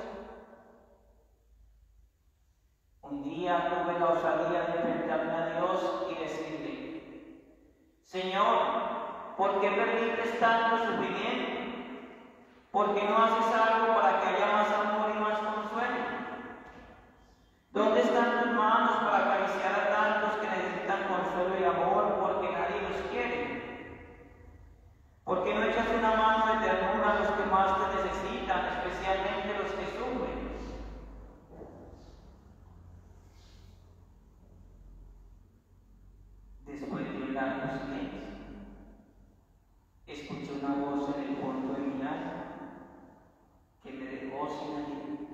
Un día tuve la osadía de enfrentarme a Dios y decirle, Señor, ¿por qué permites tanto sufrimiento? ¿Por qué no haces algo para que haya más amor y más consuelo? ¿Dónde están tus manos para acariciar a tantos que necesitan consuelo y amor porque nadie los quiere? ¿Por qué no echas una mano de ternura a los que más te necesitan, especialmente los que sufren? Después de un largo silencio, escuché una voz en el fondo de mi alma que me dejó sin aliento.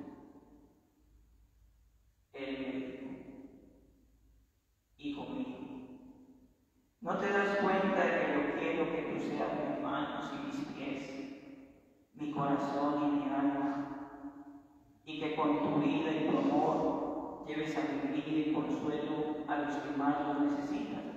Él me dijo, hijo mío, ¿no te das cuenta de que yo quiero que tú seas mis manos y mis pies, mi corazón y mi alma, y que con tu vida y tu amor lleves alegría y consuelo a los que más lo necesitan?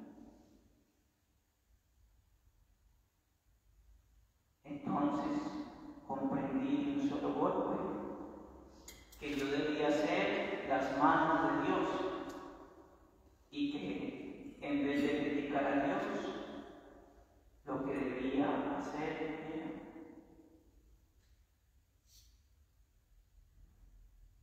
Entonces comprendí de un solo golpe que yo debía ser las manos de Dios y que en vez de criticar a Dios, lo que debía hacer era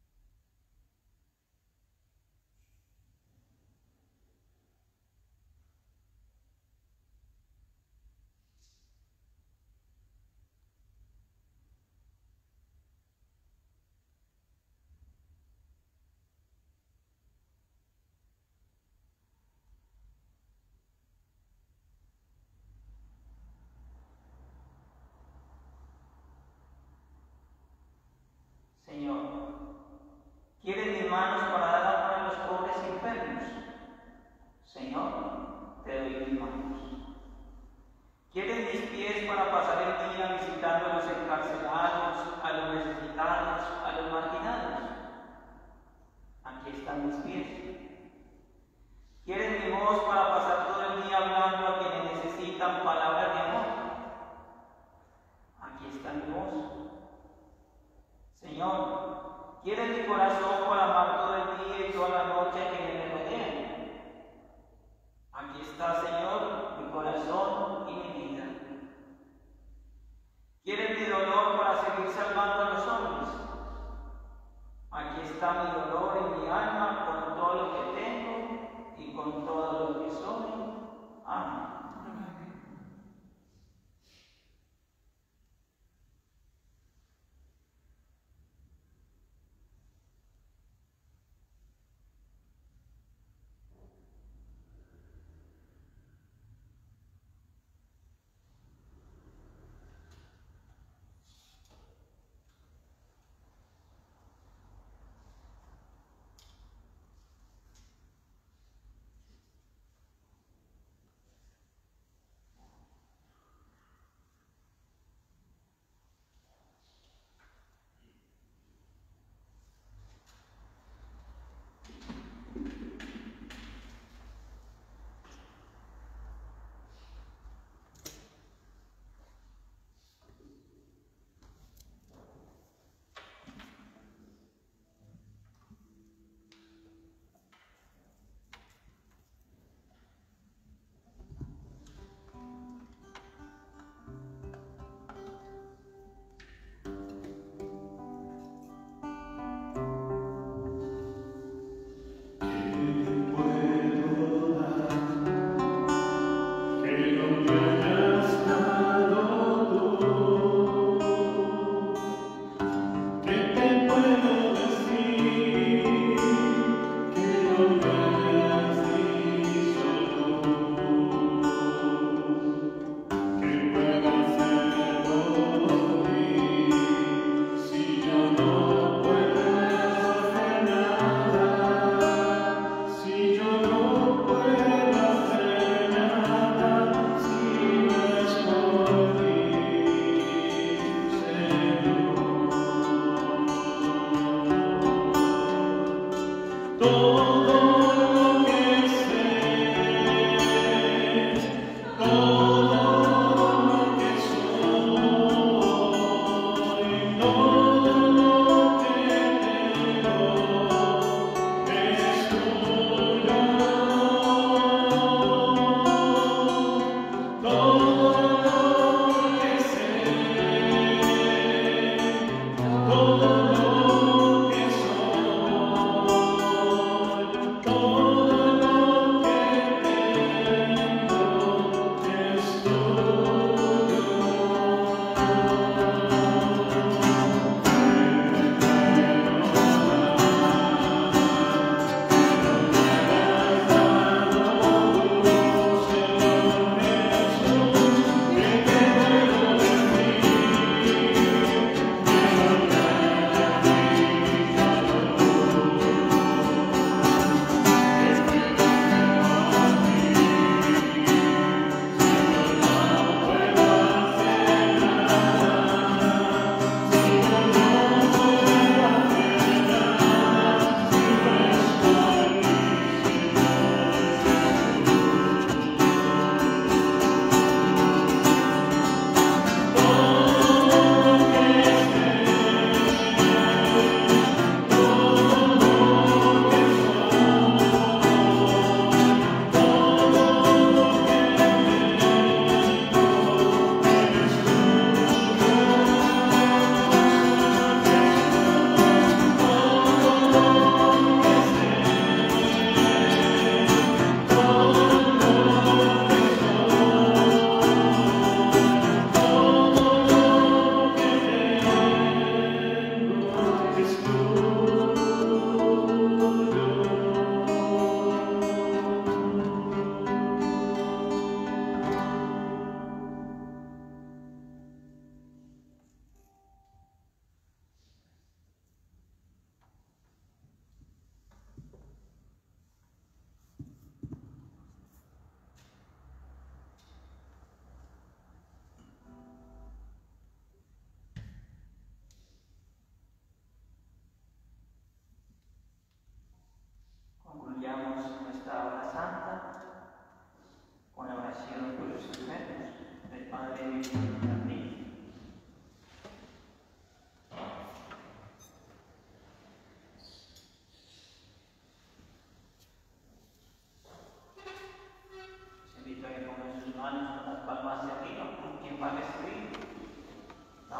día visitando a los encarcelados, a los necesitados, a los marginados. Aquí están mis pies. ¿Quieres mi voz para pasar todo el día hablando a quienes necesitan palabras de amor? Aquí está mi voz. Señor, ¿quieres mi corazón para amar todo el día y toda la noche a quienes me rodean? Aquí está, Señor, mi corazón y mi vida. ¿Quieres mi dolor para seguir salvando a los hombres? Aquí está mi dolor y mi alma con todo lo que tengo y con todo lo que soy. Amén.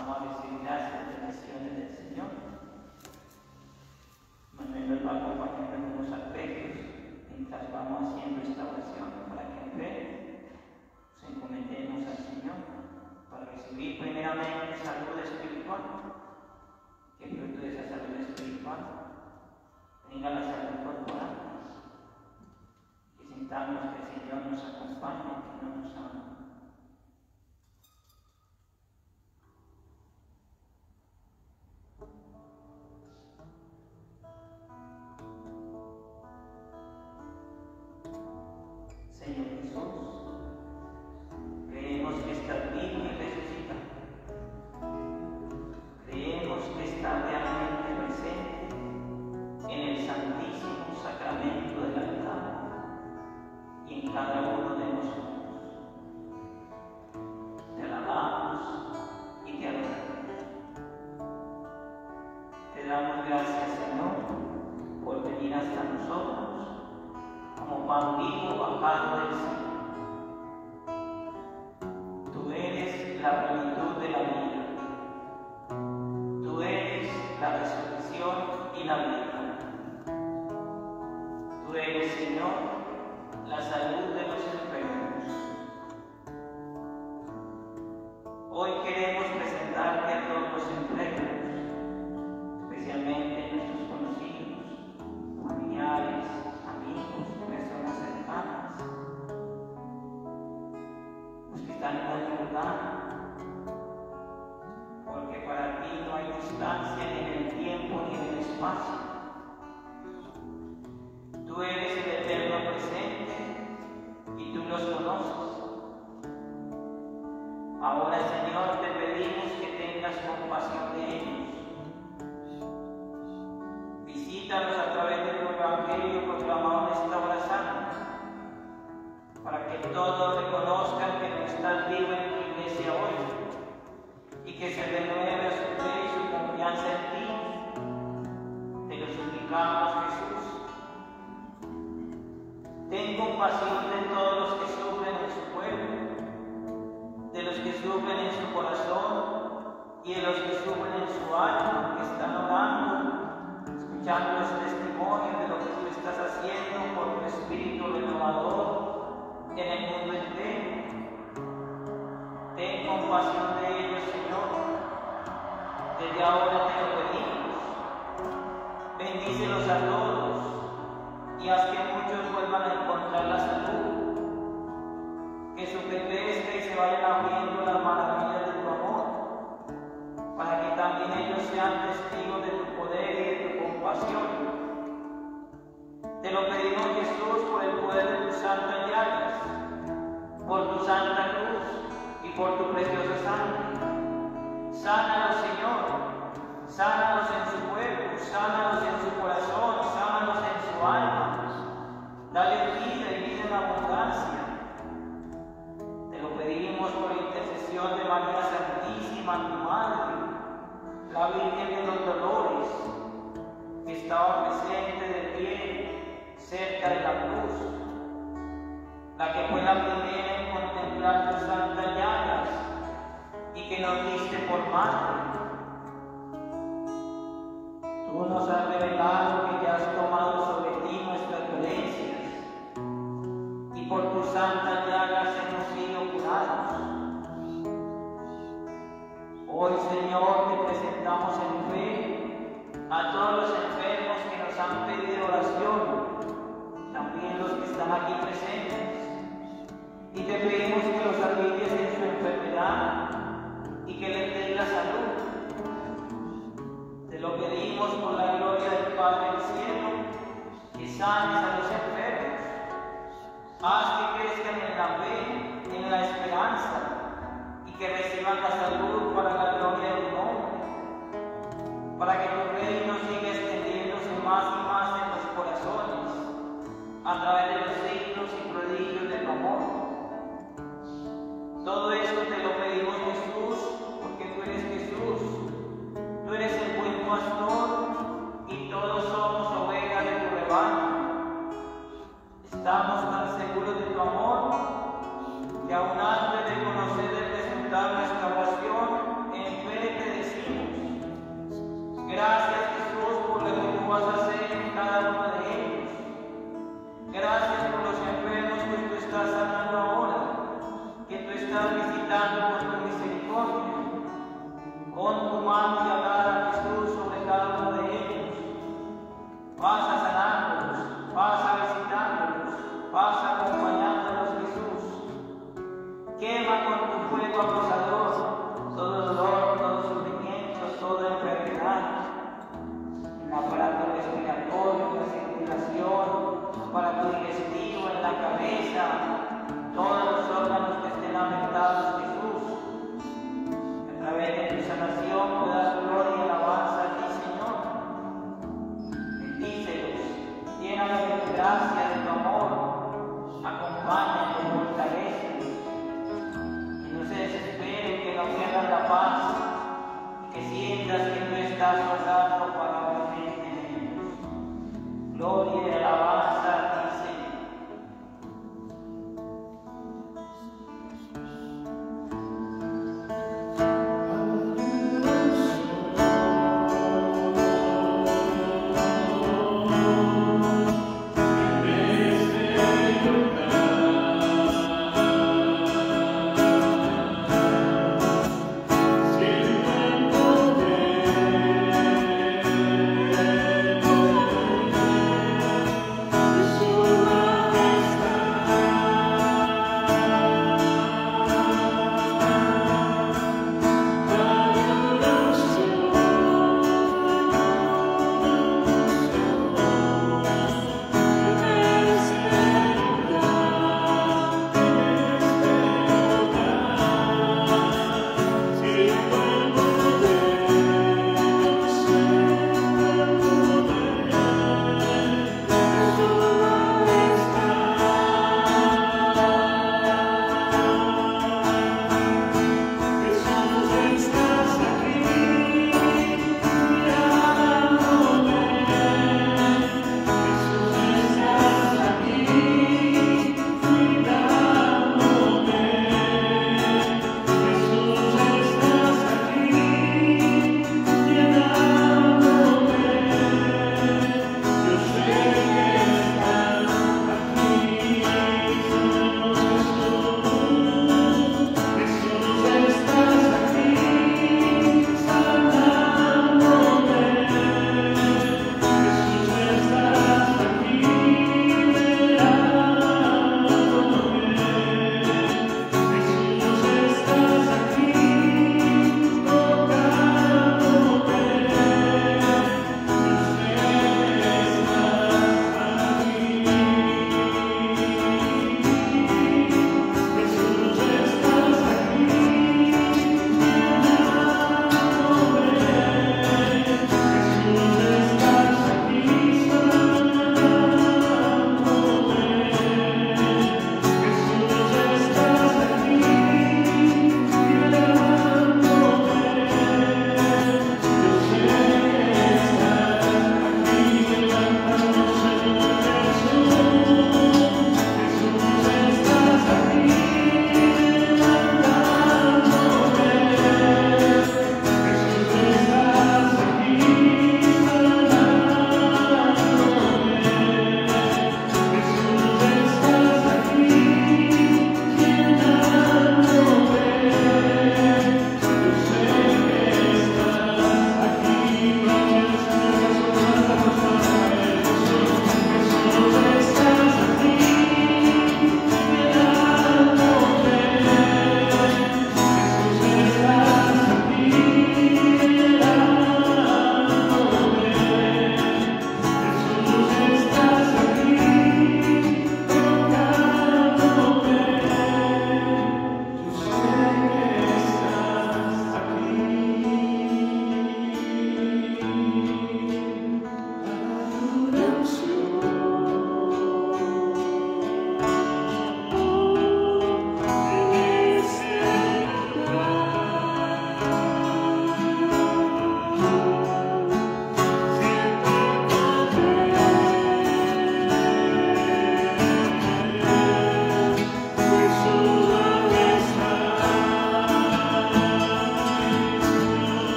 Vamos a recibir las bendiciones del Señor. Manuel nos va acompañando en unos arpegios mientras vamos haciendo esta oración para que en fe nos encomendemos al Señor para recibir primeramente salud espiritual, que fruto de esa salud espiritual venga la salud corporal, que sintamos que el Señor nos acompaña, que no nos ama. Señor Jesús, creemos que estás vivo y resucitado. Creemos que estás realmente presente en el santísimo sacramento del altar y en cada uno de nosotros. Te alabamos y te adoramos. Te damos gracias, Señor, por venir hasta nosotros como pan vivo bajado del cielo. Tú eres la plenitud de la vida. Tú eres la resurrección y la vida. Tú eres, Señor, la salud de los enfermos. Hoy queremos presentarte a todos los enfermos, especialmente nuestros conocidos, familiares, amigos, personas cercanas, los que están en otro lugar, porque para ti no hay distancia ni en el tiempo ni en el espacio. Tú eres el eterno presente y tú los conoces. Ahora, Señor, te pedimos que tengas compasión de ellos. Visítalos a través de tu evangelio proclamado en esta hora santa, para que todos reconozcan que no estás vivo en tu iglesia hoy y que se renueve su fe y su confianza en ti. Te lo suplicamos, Jesús. Ten compasión de todos los que sufren en su pueblo, de los que sufren en su corazón y de los que sufren en su alma, que están orando, escuchando los testimonios de lo que tú estás haciendo por tu espíritu renovador en el mundo entero. Ten compasión de ellos, Señor. Desde ahora te lo pedimos. Bendícelos a todos y haz que muchos vuelvan a encontrar la salud. Que su fe crezca y se vayan abriendo las maravillas de tu amor, para que también ellos sean testigos de tu poder y de tu compasión. Te lo pedimos, Jesús, por el poder de tus santas llagas, por tu santa cruz y por tu preciosa sangre. Sánalos, Señor. Sánalos en su cuerpo, sánalos en su corazón, sánalos en su alma. Dale vida y vida en abundancia. Te lo pedimos por intercesión de María Santísima, tu Madre, la Virgen de los Dolores, que estaba presente de pie cerca de la cruz, la que fue la primera en contemplar tus santas llagas y que nos diste por madre. Tú nos has revelado que ya has tomado sobre ti nuestras dolencias y por tus santas llagas hemos sido curados. Hoy, Señor, te presentamos en fe a todos los enfermos que nos han pedido oración, también los que están aquí presentes, y te pedimos que los alivies en su enfermedad y que les des la salud. Te lo pedimos por la gloria del Padre del cielo, que sanes a los enfermos. Haz que crezcan en la fe, en la esperanza, y que reciban la salud para la gloria de tu nombre, para que tu reino siga extendiéndose más y más en los corazones, a través de los signos y prodigios de tu amor. Todo esto te lo pedimos, Jesús, porque tú eres Jesús. Tú eres el buen pastor y todos somos ovejas de tu rebaño. Estamos tan seguros de tu amor que aún antes de conocer el resultado de nuestra oración,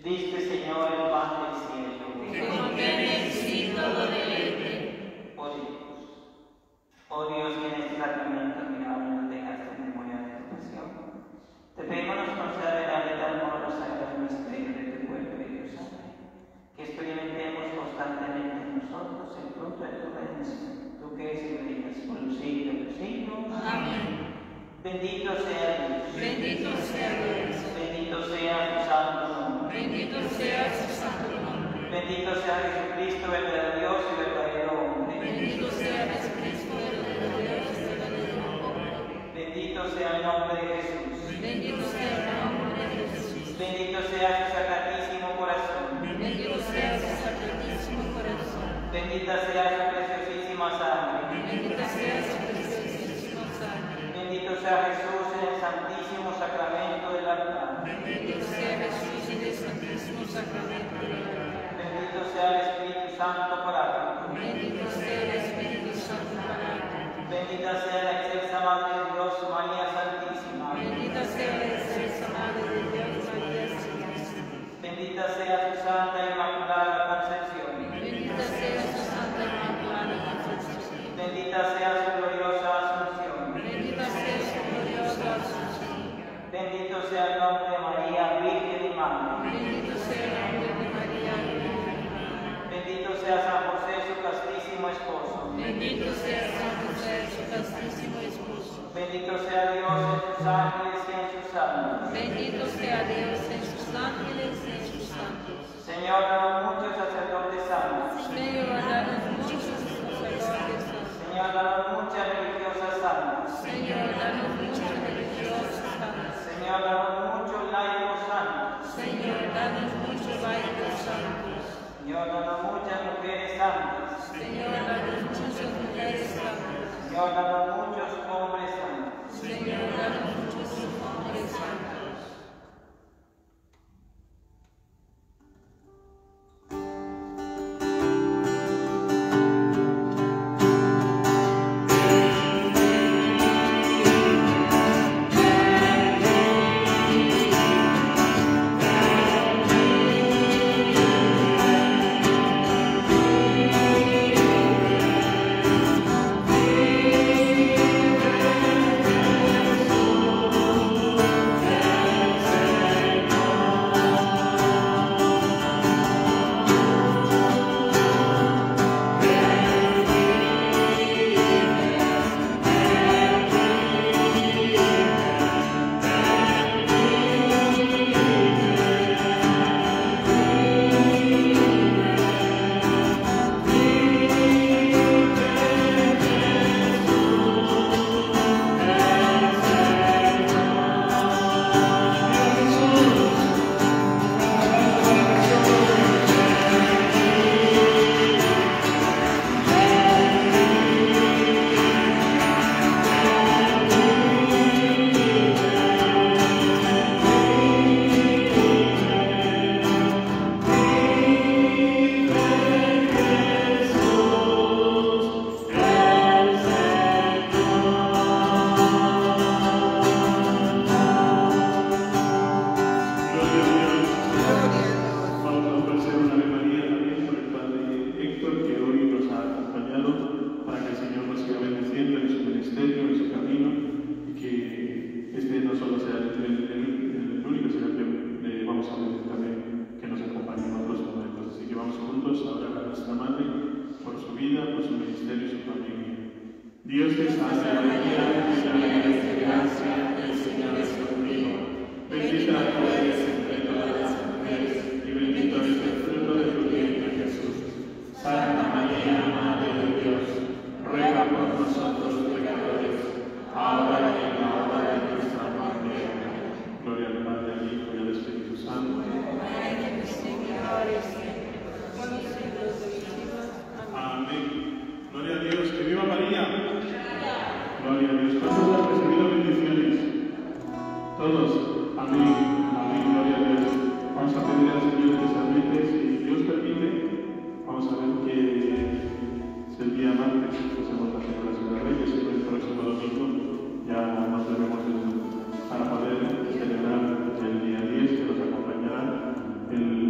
Diste, Señor, el pan del cielo. Que contiene en sí todo deleite. Oremos. Oh Dios, que en este sacramento admirable nos dejas en memoria de tu pasión, te pedimos nos conceda velar de tal modo los sagrados misterios de tu cuerpo y de tu sangre, que experimentemos constantemente en nosotros el fruto de tu redención, tú que es y reinas por los siglos de los siglos. Amén. Bendito sea Dios. Bendito sea Dios. Bendito sea su santo nombre. Bendito sea su santo nombre. Bendito sea Jesucristo, verdadero Dios y verdadero hombre. Bendito sea Jesucristo, verdadero Dios y verdadero hombre. Bendito sea el nombre de Jesús. Bendito sea el nombre de Jesús. Bendito sea su sacratísimo corazón. Bendito sea su sacratísimo corazón. Bendita sea su preciosísima sangre. Bendita sea su preciosísima sangre. Bendito sea Jesús en el santísimo sacramento del altar. Bendito sea Jesús en el santísimo sacramento del altar. Bendito sea el Espíritu Santo Paráclito. Bendito sea el Espíritu Santo Paráclito. Bendita sea la excelsa Madre de Dios, María Santísima. Bendita sea la excelsa Madre de Dios, María Santísima. Bendita sea su Santa e Inmaculada Concepción. Bendita sea su Santa Inmaculada Concepción. Bendita sea su gloriosa Asunción. Bendita sea su gloriosa Asunción. Bendito sea el nombre de María, Virgen y Madre. Bendito sea el nombre de María. Bendito sea San José, su castísimo esposo. Bendito sea San José, su castísimo esposo. Bendito sea Dios en sus ángeles y en sus santos. Bendito sea Dios en sus ángeles y en sus santos. Señor, danos muchos sacerdotes santos. Señor, danos muchos sacerdotes santos. Señor, danos muchas religiosas santas. Señor, danos muchos religiosos santos. Señor, danos muchos laicos santos. Señor, danos muchos laicos santos. Señor, danos muchas mujeres santas. Señor, danos muchas mujeres santas. Señor, danos muchos hombres santos. Señor, danos muchos hombres santos. Dios te salve María, llena eres de gracia, el Señor es contigo. Bendita tú eres entre todas las mujeres, y bendito es el fruto de tu vientre Jesús. Santa María, Madre de Dios, ruega por nosotros pecadores, ahora y en la hora de nuestra muerte. Gloria al Padre, al Hijo y al Espíritu Santo. Amén. Gloria a Dios, que viva María. Gloria a Dios. ¿Cuántos han recibido bendiciones? Todos. Amén. Amén. Gloria a Dios. Vamos a pedir al Señor especialmente, si Dios permite, vamos a ver que es el día martes, hacemos la celebración de Reyes, y el próximo domingo ya nos veremos para poder celebrar el día diez, que nos acompañará el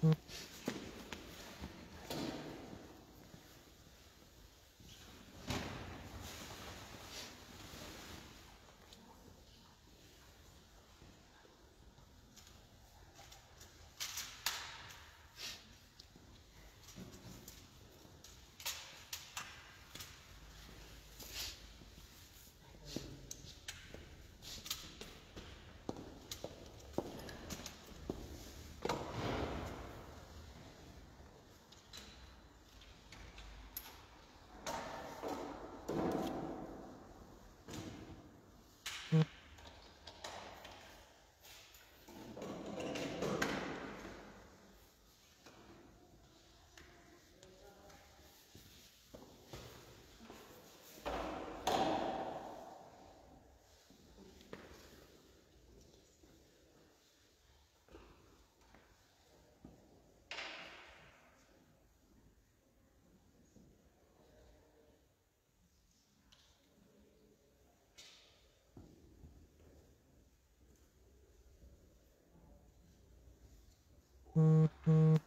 Mm-hmm.